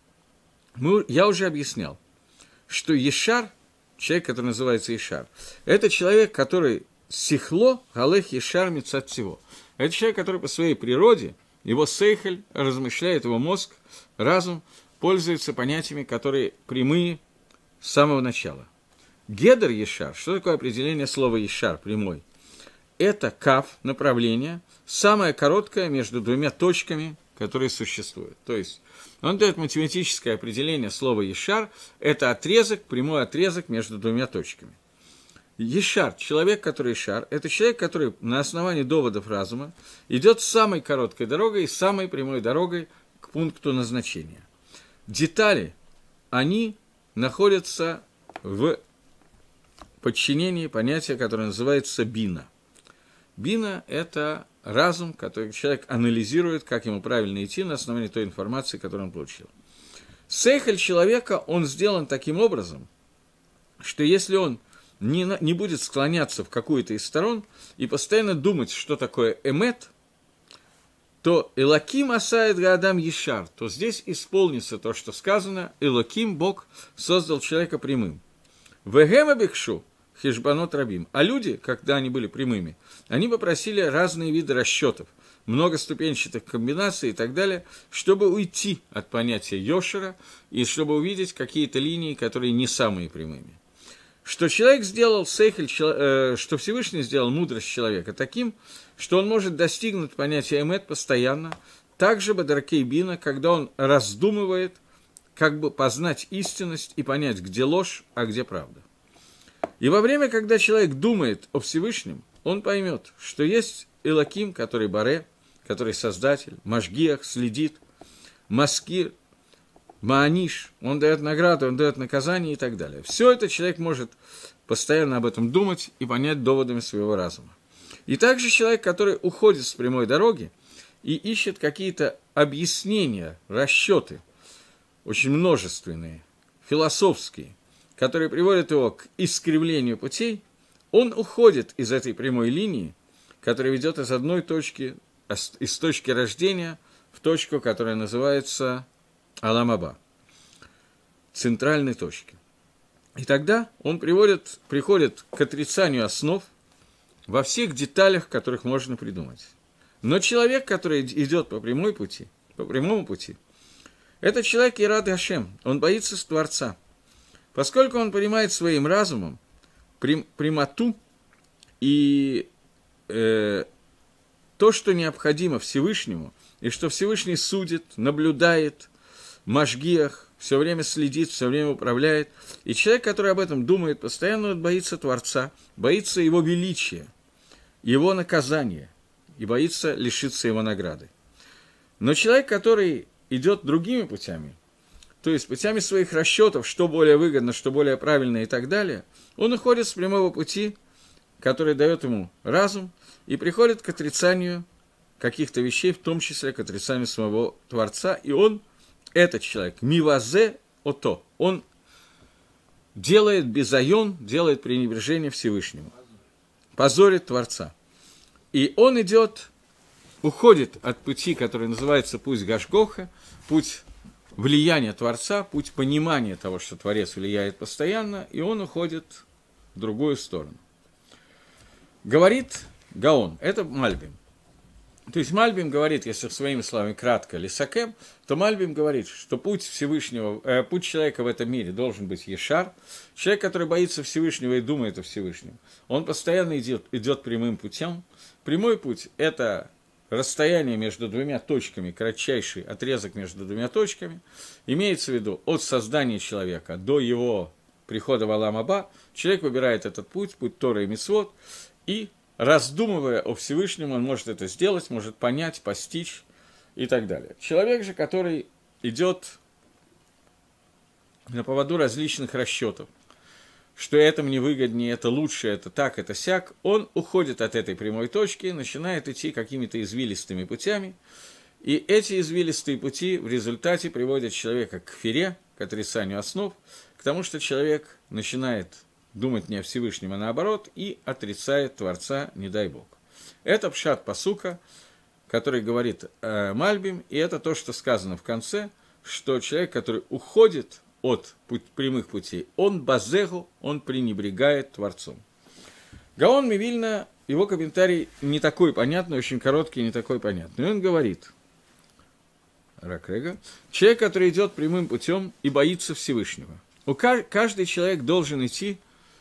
Я уже объяснял, что Ешар, человек, который называется Ешар, это человек, который сихло галех Ешар мицат всего. Это человек, который по своей природе, его сейхель, размышляет, его мозг, разум, пользуется понятиями, которые прямые с самого начала. Гедер Ешар, что такое определение слова Ешар, прямой? Это кав, направление, самое короткое между двумя точками, которые существуют. То есть он дает математическое определение слова Ешар, это отрезок, прямой отрезок между двумя точками. Ешар, человек, который Ешар, это человек, который на основании доводов разума идет самой короткой дорогой и самой прямой дорогой к пункту назначения. Детали, они находятся в подчинении понятия, которое называется бина. Бина – это разум, который человек анализирует, как ему правильно идти на основании той информации, которую он получил. Сейхель человека, он сделан таким образом, что если он не будет склоняться в какую-то из сторон и постоянно думать, что такое эмет, то Элоким асаид гаадам ешар, то здесь исполнится то, что сказано, Элоким, Бог, создал человека прямым. Вегема бикшу, хишбанот рабим. А люди, когда они были прямыми, они попросили разные виды расчетов, многоступенчатых комбинаций и так далее, чтобы уйти от понятия Йошера и чтобы увидеть какие-то линии, которые не самые прямыми. Что человек сделал сейхель, что Всевышний сделал мудрость человека таким, что он может достигнуть понятия эмет постоянно, также бадаркей бина, когда он раздумывает, как бы познать истинность и понять, где ложь, а где правда. И во время, когда человек думает о Всевышнем, он поймет, что есть Элоким, который Баре, который Создатель, Машгиах, следит, Маскир, Мааниш, он дает награду, он дает наказание и так далее. Все это человек может постоянно об этом думать и понять доводами своего разума. И также человек, который уходит с прямой дороги и ищет какие-то объяснения, расчеты, очень множественные, философские, которые приводят его к искривлению путей, он уходит из этой прямой линии, которая ведет из одной точки, из точки рождения в точку, которая называется Олам Аба, центральной точки. И тогда он приходит к отрицанию основ во всех деталях, которых можно придумать. Но человек, который идет по прямому пути, это человек Ират Гашем, он боится Творца. Поскольку он понимает своим разумом прямоту и то, что необходимо Всевышнему, и что Всевышний судит, наблюдает, Машгиах, все время следит, все время управляет. И человек, который об этом думает, постоянно боится Творца, боится его величия, его наказания и боится лишиться его награды. Но человек, который идет другими путями, то есть путями своих расчетов, что более выгодно, что более правильно и так далее, он уходит с прямого пути, который дает ему разум, и приходит к отрицанию каких-то вещей, в том числе к отрицанию самого Творца, и он, этот человек, мивазе ото, он делает безайон, делает пренебрежение Всевышнему, позорит Творца. И он идет, уходит от пути, который называется путь Гашгоха, путь влияния Творца, путь понимания того, что Творец влияет постоянно, и он уходит в другую сторону. Говорит Гаон, это Мальбим. То есть Мальбим говорит, если своими словами кратко, лисакем, то Мальбим говорит, что путь Всевышнего, путь человека в этом мире должен быть ешар. Человек, который боится Всевышнего и думает о Всевышнем, он постоянно идет прямым путем. Прямой путь – это расстояние между двумя точками, кратчайший отрезок между двумя точками. Имеется в виду от создания человека до его прихода в Алам Аба. Человек выбирает этот путь, путь Торы и Мицвот, и, раздумывая о Всевышнем, он может это сделать, может понять, постичь и так далее. Человек же, который идет на поводу различных расчетов, что это мне выгоднее, это лучше, это так, это сяк, он уходит от этой прямой точки, начинает идти какими-то извилистыми путями, и эти извилистые пути в результате приводят человека к фире, к отрицанию основ, к тому, что человек начинает думать не о Всевышнем, а наоборот, и отрицает Творца, не дай Бог. Это пшат пасука, который говорит Мальбим, и это то, что сказано в конце, что человек, который уходит от прямых путей, он базегу, он пренебрегает Творцом. Гаон Мивильна, его комментарий не такой понятный, очень короткий, не такой понятный. И он говорит, человек, который идет прямым путем и боится Всевышнего. Каждый человек должен идти.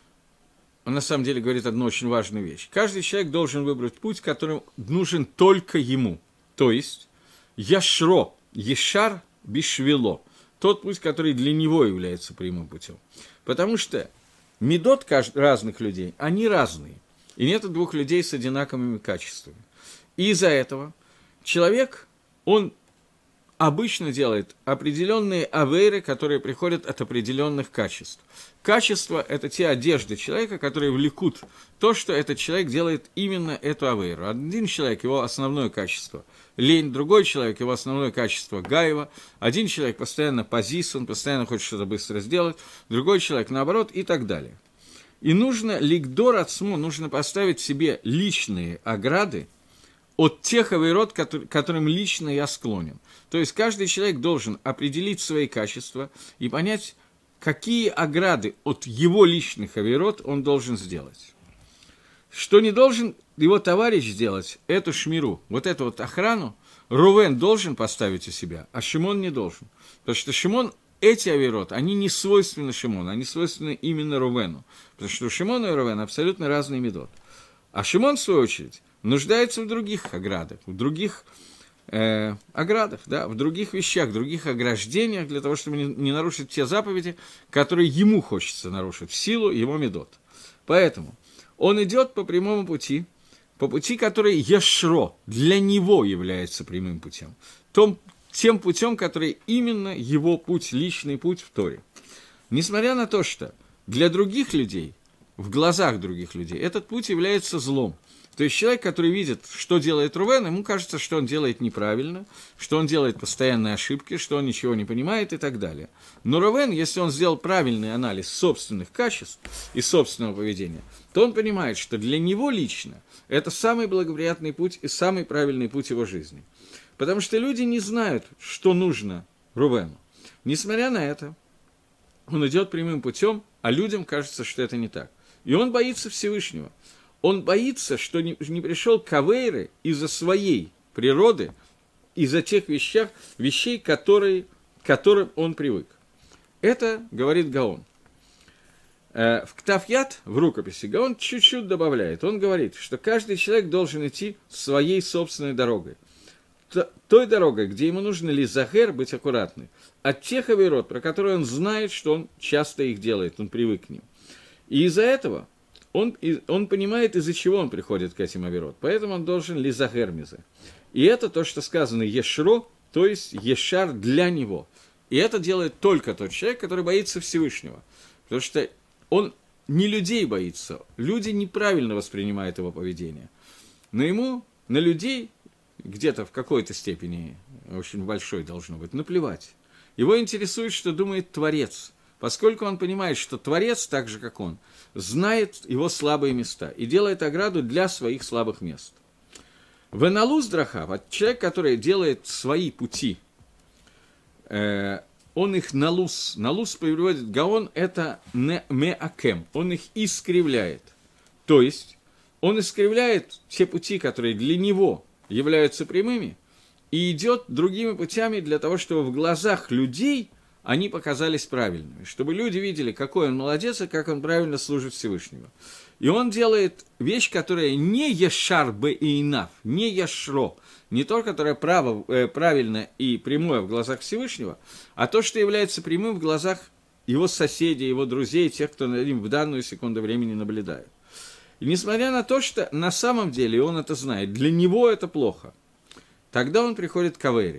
Он на самом деле говорит одну очень важную вещь. Каждый человек должен выбрать путь, который нужен только ему. То есть, яшро, ешар, бишвило. Тот путь, который для него является прямым путем. Потому что медот разных людей, они разные. И нет двух людей с одинаковыми качествами. И из-за этого человек, он обычно делает определенные авейры, которые приходят от определенных качеств. Качества – это те одежды человека, которые влекут то, что этот человек делает именно эту авейру. Один человек – его основное качество – лень, другой человек – его основное качество – гаева, один человек постоянно позис, он постоянно хочет что-то быстро сделать, другой человек – наоборот, и так далее. И нужно ликдор ацму, нужно поставить себе личные ограды от тех авейрот, которым лично я склонен. То есть каждый человек должен определить свои качества и понять, какие ограды от его личных авейрот он должен сделать. Что не должен его товарищ сделать, эту шмиру, вот эту вот охрану, Рувен должен поставить у себя, а Шимон не должен. Потому что Шимон, эти авейрот, они не свойственны Шимону, они свойственны именно Рувену. Потому что у Шимона и Рувена абсолютно разный медот. А Шимон, в свою очередь, нуждается в других оградах, в других оградах, да, в других вещах, в других ограждениях, для того, чтобы не нарушить те заповеди, которые ему хочется нарушить, в силу его медот. Поэтому он идет по прямому пути, по пути, который яшро, для него является прямым путем, тем путем, который именно его путь, личный путь в Торе. Несмотря на то, что для других людей, в глазах других людей, этот путь является злом. То есть человек, который видит, что делает Рувен, ему кажется, что он делает неправильно, что он делает постоянные ошибки, что он ничего не понимает и так далее. Но Рувен, если он сделал правильный анализ собственных качеств и собственного поведения, то он понимает, что для него лично это самый благоприятный путь и самый правильный путь его жизни. Потому что люди не знают, что нужно Рувену. Несмотря на это, он идет прямым путем, а людям кажется, что это не так. И он боится Всевышнего. Он боится, что не пришел к авейре из-за своей природы, из-за тех вещей, к которым он привык. Это говорит Гаон. В Ктафьят, в рукописи, Гаон чуть-чуть добавляет. Он говорит, что каждый человек должен идти своей собственной дорогой. той дорогой, где ему нужно лизахер, быть аккуратным, от тех авирот, про которые он знает, что он часто их делает, он привык к ним. И из-за этого он понимает, из-за чего он приходит к этим авирот. Поэтому он должен лизахер мизе. И это то, что сказано ешро, то есть ешар для него. И это делает только тот человек, который боится Всевышнего. Потому что он не людей боится, люди неправильно воспринимают его поведение. Но ему на людей где-то в какой-то степени, очень большой должно быть, наплевать. Его интересует, что думает Творец, поскольку он понимает, что Творец, так же как он, знает его слабые места и делает ограду для своих слабых мест. Веналуз драха, человек, который делает свои пути, он их налуз. Налуз переводит Гаон, это меакем, он их искривляет. То есть он искривляет те пути, которые для него являются прямыми, и идет другими путями для того, чтобы в глазах людей они показались правильными, чтобы люди видели, какой он молодец и как он правильно служит Всевышнему. И он делает вещь, которая не ешар бе и инав, не ешро, не то, которое правильно и прямое в глазах Всевышнего, а то, что является прямым в глазах его соседей, его друзей, тех, кто над ним в данную секунду времени наблюдает. И несмотря на то, что на самом деле, и он это знает, для него это плохо, тогда он приходит к Авере.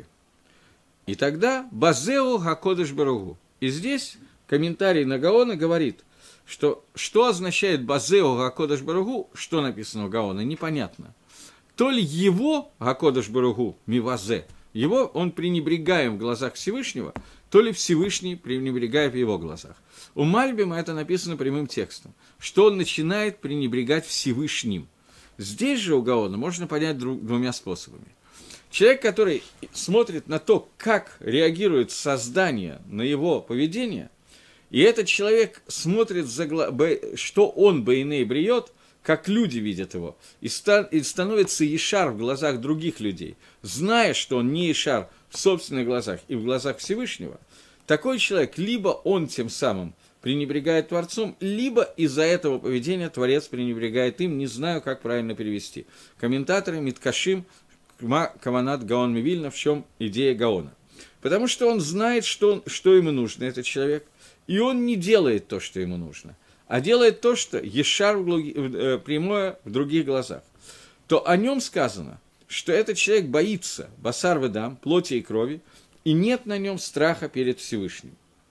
И тогда Базеу Гакодыш Баругу. И здесь комментарий на Гаона говорит, что означает Базеу Гакодыш Баругу, что написано у Гаона, непонятно. То ли его Гакодыш Баругу мивазе, его он пренебрегаем в глазах Всевышнего, то ли Всевышний пренебрегает в его глазах. У Мальбима это написано прямым текстом, что он начинает пренебрегать Всевышним. Здесь же у Гаона можно понять двумя способами. Человек, который смотрит на то, как реагирует создание на его поведение, и этот человек смотрит, что он бейней бриет, как люди видят его, и становится ешар в глазах других людей, зная, что он не ешар в собственных глазах и в глазах Всевышнего, такой человек, либо он тем самым пренебрегает Творцом, либо из-за этого поведения Творец пренебрегает им, не знаю, как правильно перевести. Комментаторы Миткашим, Каванат Гаон Мивильна, в чем идея Гаона. Потому что он знает, что ему нужно, этот человек, и он не делает то, что ему нужно, а делает то, что ешар прямое в других глазах. То о нем сказано, что этот человек боится басар ведам, плоти и крови, и нет на нем страха перед Всевышним.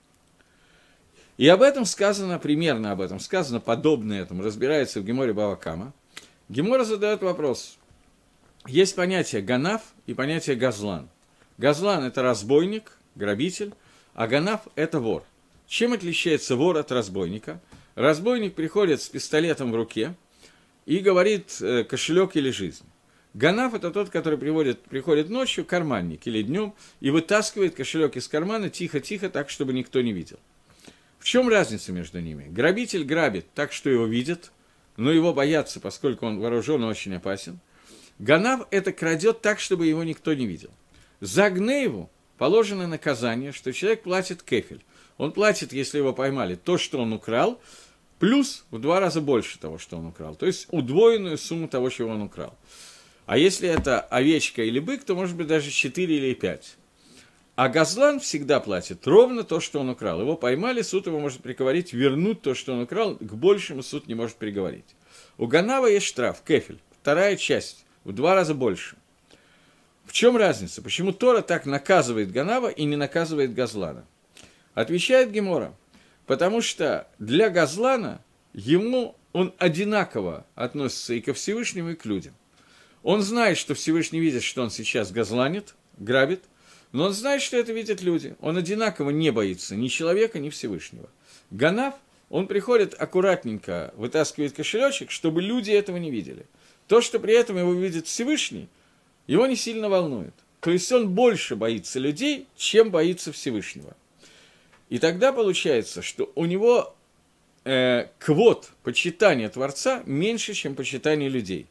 И об этом сказано, примерно об этом сказано, подобно этому, разбирается в Геморе Бава Кама. Гемора задает вопрос. Есть понятие ганав и понятие газлан. Газлан – это разбойник, грабитель, а ганав – это вор. Чем отличается вор от разбойника? Разбойник приходит с пистолетом в руке и говорит кошелек или жизнь. Ганав – это тот, который приходит ночью, карманник или днем, и вытаскивает кошелек из кармана тихо-тихо, так, чтобы никто не видел. В чем разница между ними? Грабитель грабит так, что его видят, но его боятся, поскольку он вооружен и очень опасен. Ганав – это крадет так, чтобы его никто не видел. За гневу положено наказание, что человек платит кефель. Он платит, если его поймали, то, что он украл, плюс в 2 раза больше того, что он украл. То есть удвоенную сумму того, чего он украл. А если это овечка или бык, то может быть даже 4 или 5. А газлан всегда платит ровно то, что он украл. Его поймали, суд его может приговорить, вернуть то, что он украл, к большему суд не может приговорить. У ганава есть штраф, кефель, 2 часть, в 2 раза больше. В чем разница? Почему Тора так наказывает ганава и не наказывает газлана? Отвечает Гемора, потому что для газлана он одинаково относится и ко Всевышнему, и к людям. Он знает, что Всевышний видит, что он сейчас газланит, грабит, но он знает, что это видят люди. Он одинаково не боится ни человека, ни Всевышнего. Ганав, он приходит аккуратненько, вытаскивает кошелечек, чтобы люди этого не видели. То, что при этом его видит Всевышний, его не сильно волнует. То есть он больше боится людей, чем боится Всевышнего. И тогда получается, что у него квот почитания Творца меньше, чем почитание людей.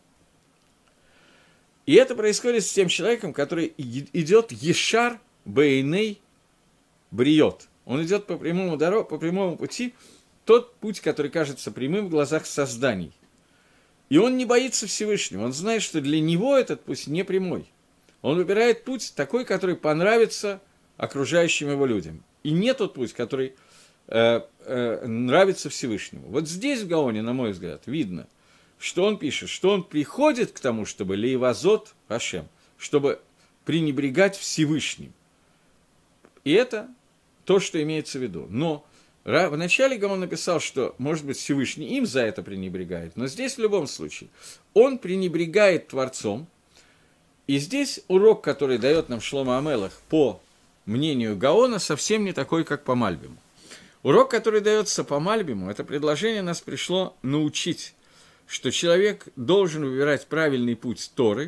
И это происходит с тем человеком, который идет ешар бейней бриет. Он идет по прямому пути, тот путь, который кажется прямым в глазах созданий. И он не боится Всевышнего, он знает, что для него этот путь не прямой. Он выбирает путь такой, который понравится окружающим его людям. И не тот путь, который нравится Всевышнему. Вот здесь в Гаоне, на мой взгляд, видно, что он пишет, что он приходит к тому, чтобы лейвазот Ашем, чтобы пренебрегать Всевышним. И это то, что имеется в виду. Но вначале Гаон написал, что, может быть, Всевышний им за это пренебрегает, но здесь в любом случае он пренебрегает Творцом. И здесь урок, который дает нам Шломо Амелех по мнению Гаона, совсем не такой, как по Мальбиму. Урок, который дается по Мальбиму, это предложение нас пришло научить, что человек должен выбирать правильный путь Торы,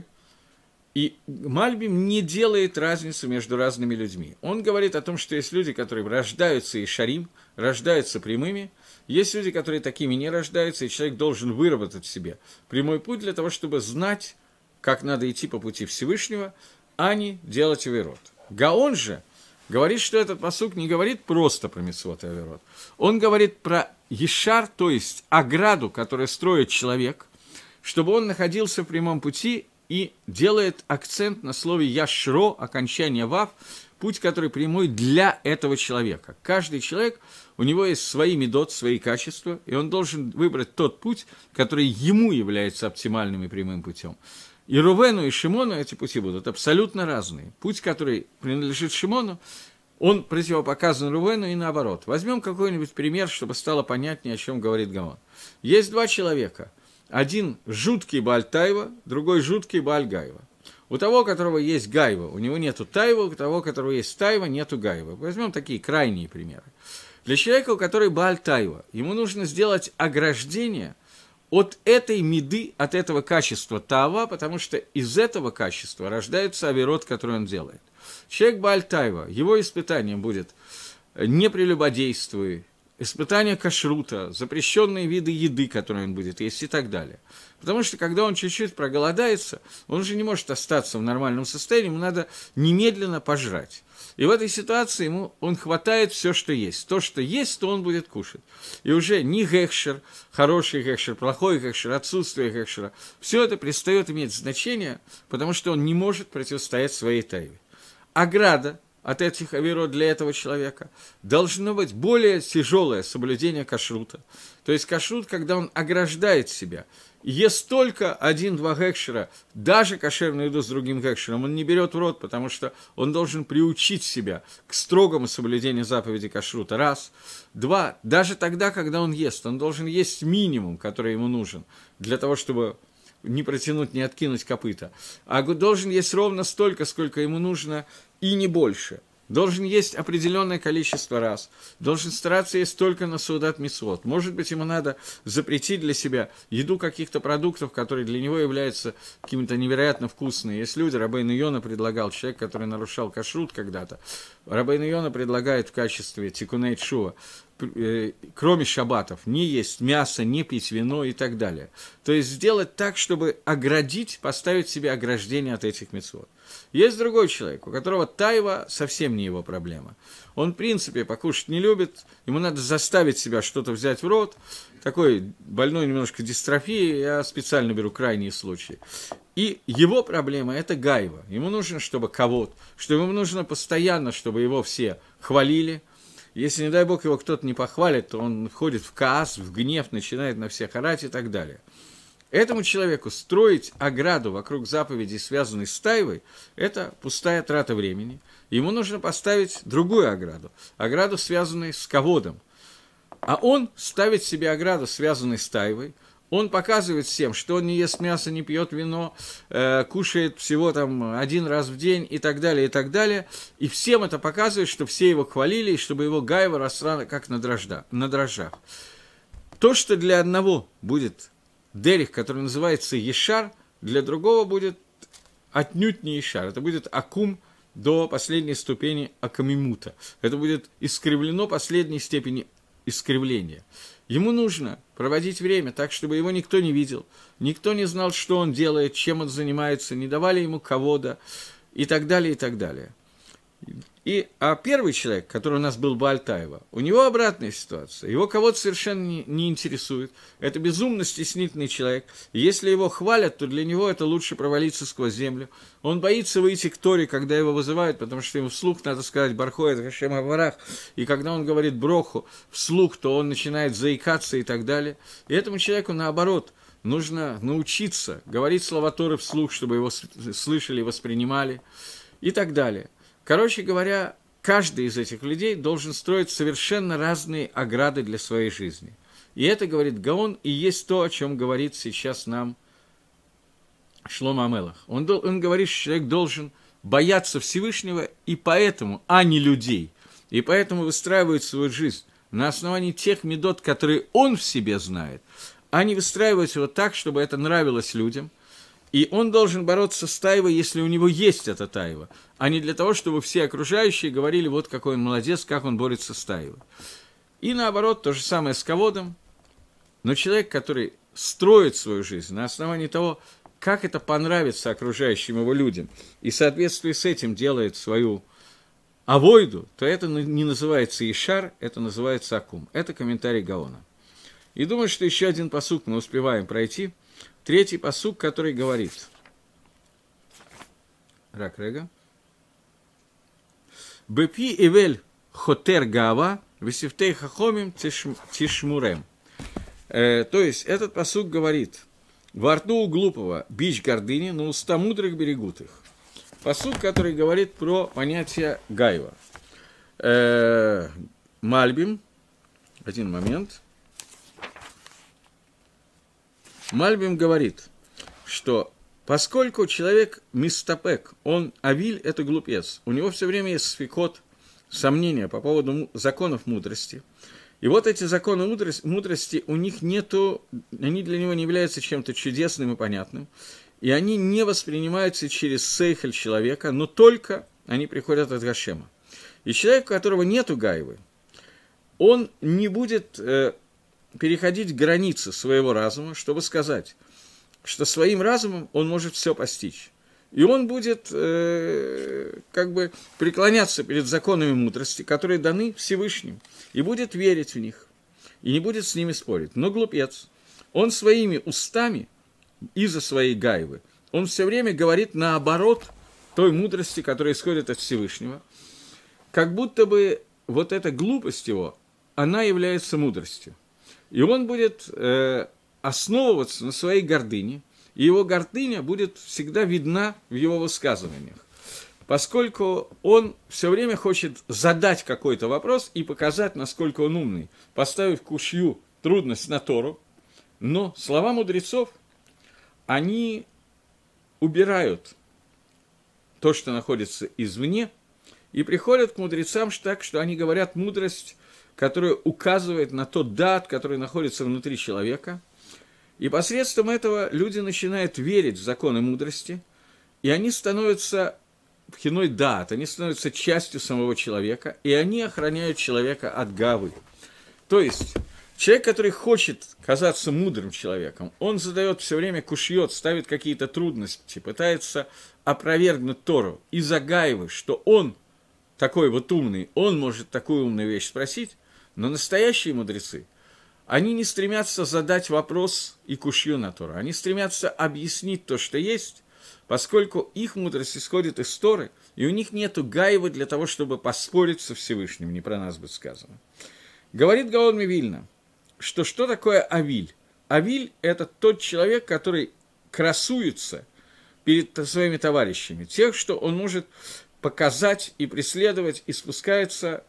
и Мальбим не делает разницы между разными людьми. Он говорит о том, что есть люди, которые рождаются ишарим, рождаются прямыми, есть люди, которые такими не рождаются, и человек должен выработать в себе прямой путь для того, чтобы знать, как надо идти по пути Всевышнего, а не делать аверот. Гаон же говорит, что этот пасук не говорит просто про мицвот и аверот. Он говорит про ешар, то есть ограду, которую строит человек, чтобы он находился в прямом пути, и делает акцент на слове яшро, окончание вав, путь, который прямой для этого человека. Каждый человек, у него есть свои медот, свои качества, и он должен выбрать тот путь, который ему является оптимальным и прямым путем. И Рувену, и Шимону эти пути будут абсолютно разные. Путь, который принадлежит Шимону, он противопоказан Рувену и наоборот. Возьмем какой-нибудь пример, чтобы стало понятнее, о чем говорит Гаон. Есть два человека. Один жуткий Бааль Тайва, другой жуткий Бааль Гайва. У того, у которого есть Гайва, у него нету Тайва, у того, у которого есть Тайва, нету Гайва. Возьмем такие крайние примеры. Для человека, у которого Бааль Тайва, ему нужно сделать ограждение от этой меды, от этого качества Таава, потому что из этого качества рождается авирот, который он делает. Человек Бааль Тайва, его испытанием будет не прелюбодействуй, испытание кашрута, запрещенные виды еды, которые он будет есть и так далее. Потому что, когда он чуть-чуть проголодается, он уже не может остаться в нормальном состоянии, ему надо немедленно пожрать. И в этой ситуации он хватает все, что есть. То, что есть, то он будет кушать. И уже ни гехшер, хороший гехшер, плохой гехшер, отсутствие гехшера, все это перестает иметь значение, потому что он не может противостоять своей тайве. Ограда от этих авирот для этого человека должно быть более тяжелое соблюдение кашрута. То есть кашрут, когда он ограждает себя, ест только 1-2 гекшера, даже кошерную еду с другим гекшером, он не берет в рот, потому что он должен приучить себя к строгому соблюдению заповеди кашрута. 1, 2, даже тогда, когда он ест, он должен есть минимум, который ему нужен, для того, чтобы не протянуть, не откинуть копыта. А должен есть ровно столько, сколько ему нужно, и не больше. Должен есть определенное количество раз. Должен стараться есть только на саудат мицвот. Может быть, ему надо запретить для себя еду каких-то продуктов, которые для него являются какими-то невероятно вкусными. Есть люди, Рабейну Йона предлагал, человек, который нарушал кашрут когда-то, Рабейну Йона предлагает в качестве тикуней тшува, кроме шаббатов, не есть мясо, не пить вино и так далее. То есть сделать так, чтобы оградить, поставить себе ограждение от этих мицвот. Есть другой человек, у которого тайва совсем не его проблема. Он, в принципе, покушать не любит, ему надо заставить себя что-то взять в рот. Такой больной немножко дистрофией, я специально беру крайние случаи. И его проблема – это гайва. Ему нужно, чтобы кого-то, что ему нужно постоянно, чтобы его все хвалили. Если, не дай бог, его кто-то не похвалит, то он входит в каас, в гнев, начинает на всех орать и так далее. Этому человеку строить ограду вокруг заповедей, связанной с тайвой, это пустая трата времени. Ему нужно поставить другую ограду, связанную с ководом. А он ставит себе ограду, связанную с тайвой. Он показывает всем, что он не ест мясо, не пьет вино, кушает всего там 1 раз в день и так далее, и так далее. И всем это показывает, что все его хвалили, и чтобы его гайва росла как на дрожжах. То, что для одного будет дерих, который называется ешар, для другого будет отнюдь не ешар. Это будет акум до последней ступени акамимута. Это будет искривлено последней степени искривления. Ему нужно проводить время так, чтобы его никто не видел, никто не знал, что он делает, чем он занимается, не давали ему ковода и так далее, и так далее. А первый человек, который у нас был Баальтаева, у него обратная ситуация. Его кого-то совершенно не интересует. Это безумно стеснительный человек. И если его хвалят, то для него это лучше провалиться сквозь землю. Он боится выйти к Торе, когда его вызывают, потому что ему вслух надо сказать «Бархоэт Гашем Аварах». И когда он говорит броху вслух, то он начинает заикаться и так далее. И этому человеку, наоборот, нужно научиться говорить слова Торы вслух, чтобы его слышали, воспринимали и так далее. Короче говоря, каждый из этих людей должен строить совершенно разные ограды для своей жизни. И это, говорит Гаон, и есть то, о чем говорит сейчас нам Шломо а-Мелех. Он говорит, что человек должен бояться Всевышнего и поэтому, а не людей. И поэтому выстраивает свою жизнь на основании тех медот, которые он в себе знает, а не выстраивать его так, чтобы это нравилось людям. И он должен бороться с тайвой, если у него есть эта тайва, а не для того, чтобы все окружающие говорили, вот какой он молодец, как он борется с тайвой. И наоборот, то же самое с ководом. Но человек, который строит свою жизнь на основании того, как это понравится окружающим его людям, и в соответствии с этим делает свою авойду, то это не называется ишар, это называется акум. Это комментарий Гаона. И думаю, что еще один пасук мы успеваем пройти. Третий пасук, который говорит. Рак-рега. Бепи ивель хотер гава, весифтей хахомим тишмурем. То есть, этот пасук говорит, во рту у глупого бич гордыни, но уста мудрых берегут их. Пасук, который говорит про понятие гайва. Мальбим, один момент. Мальбим говорит, что поскольку человек мистапек, он авиль, это глупец, у него все время есть сфикот, сомнения по поводу законов мудрости. И вот эти законы мудрости, у них нету, они для него не являются чем-то чудесным и понятным, и они не воспринимаются через сейхель человека, но только они приходят от Гашема. И человек, у которого нету гайвы, он не будет переходить границы своего разума, чтобы сказать, что своим разумом он может все постичь. И он будет преклоняться перед законами мудрости, которые даны Всевышним, и будет верить в них, и не будет с ними спорить. Но глупец, он своими устами, из-за своей гайвы, он все время говорит наоборот той мудрости, которая исходит от Всевышнего, как будто бы вот эта глупость его, она является мудростью. И он будет основываться на своей гордыне, и его гордыня будет всегда видна в его высказываниях, поскольку он все время хочет задать какой-то вопрос и показать, насколько он умный, поставив кушью трудность на Тору, но слова мудрецов, они убирают то, что находится извне, и приходят к мудрецам так, что они говорят мудрость, которая указывает на тот дат, который находится внутри человека. И посредством этого люди начинают верить в законы мудрости, и они становятся пхиной дат, они становятся частью самого человека, и они охраняют человека от гавы. То есть, человек, который хочет казаться мудрым человеком, он задает все время кушьет, ставит какие-то трудности, пытается опровергнуть Тору из-за гайвы, что он такой вот умный, он может такую умную вещь спросить, но настоящие мудрецы, они не стремятся задать вопрос и кушью на Тору, они стремятся объяснить то, что есть, поскольку их мудрость исходит из Торы, и у них нету гайвы для того, чтобы поспорить со Всевышним, не про нас будет сказано. Говорит Гаон Мивильна, что такое авиль? Авиль – это тот человек, который красуется перед своими товарищами, тех, что он может показать и преследовать, и спускается,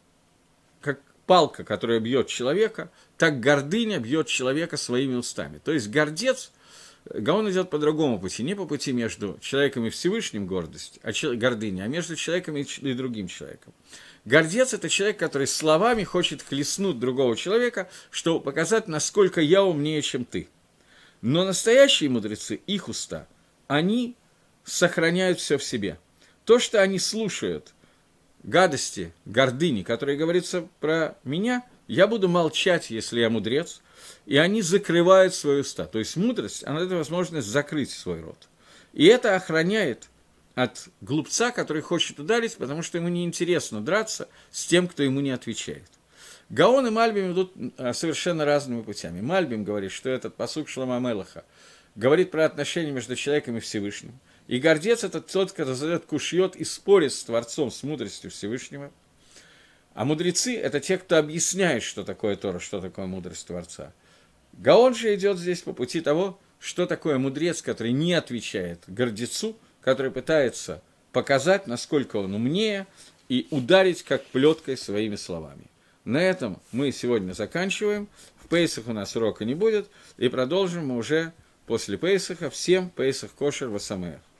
как палка, которая бьет человека, так гордыня бьет человека своими устами. То есть гордец, Гаон идет по другому пути, не по пути между человеком и Всевышним гордость, гордыня, а между человеком и другим человеком. Гордец – это человек, который словами хочет хлестнуть другого человека, чтобы показать, насколько я умнее, чем ты. Но настоящие мудрецы, их уста, они сохраняют все в себе. То, что они слушают гадости, гордыни, которые говорится про меня, я буду молчать, если я мудрец, и они закрывают свои уста. То есть мудрость, она дает возможность закрыть свой рот. И это охраняет от глупца, который хочет ударить, потому что ему неинтересно драться с тем, кто ему не отвечает. Гаон и Мальбим идут совершенно разными путями. Мальбим говорит, что этот пасук Шломо Мелеха говорит про отношения между человеком и Всевышним. И гордец – это тот, кто задает кушьет и спорит с Творцом, с мудростью Всевышнего. А мудрецы – это те, кто объясняет, что такое Тора, что такое мудрость Творца. Гаон же идет здесь по пути того, что такое мудрец, который не отвечает гордецу, который пытается показать, насколько он умнее, и ударить как плеткой своими словами. На этом мы сегодня заканчиваем. В Пейсах у нас урока не будет, и продолжим мы уже после Пейсаха. Всем Пейсах кошер васамеах.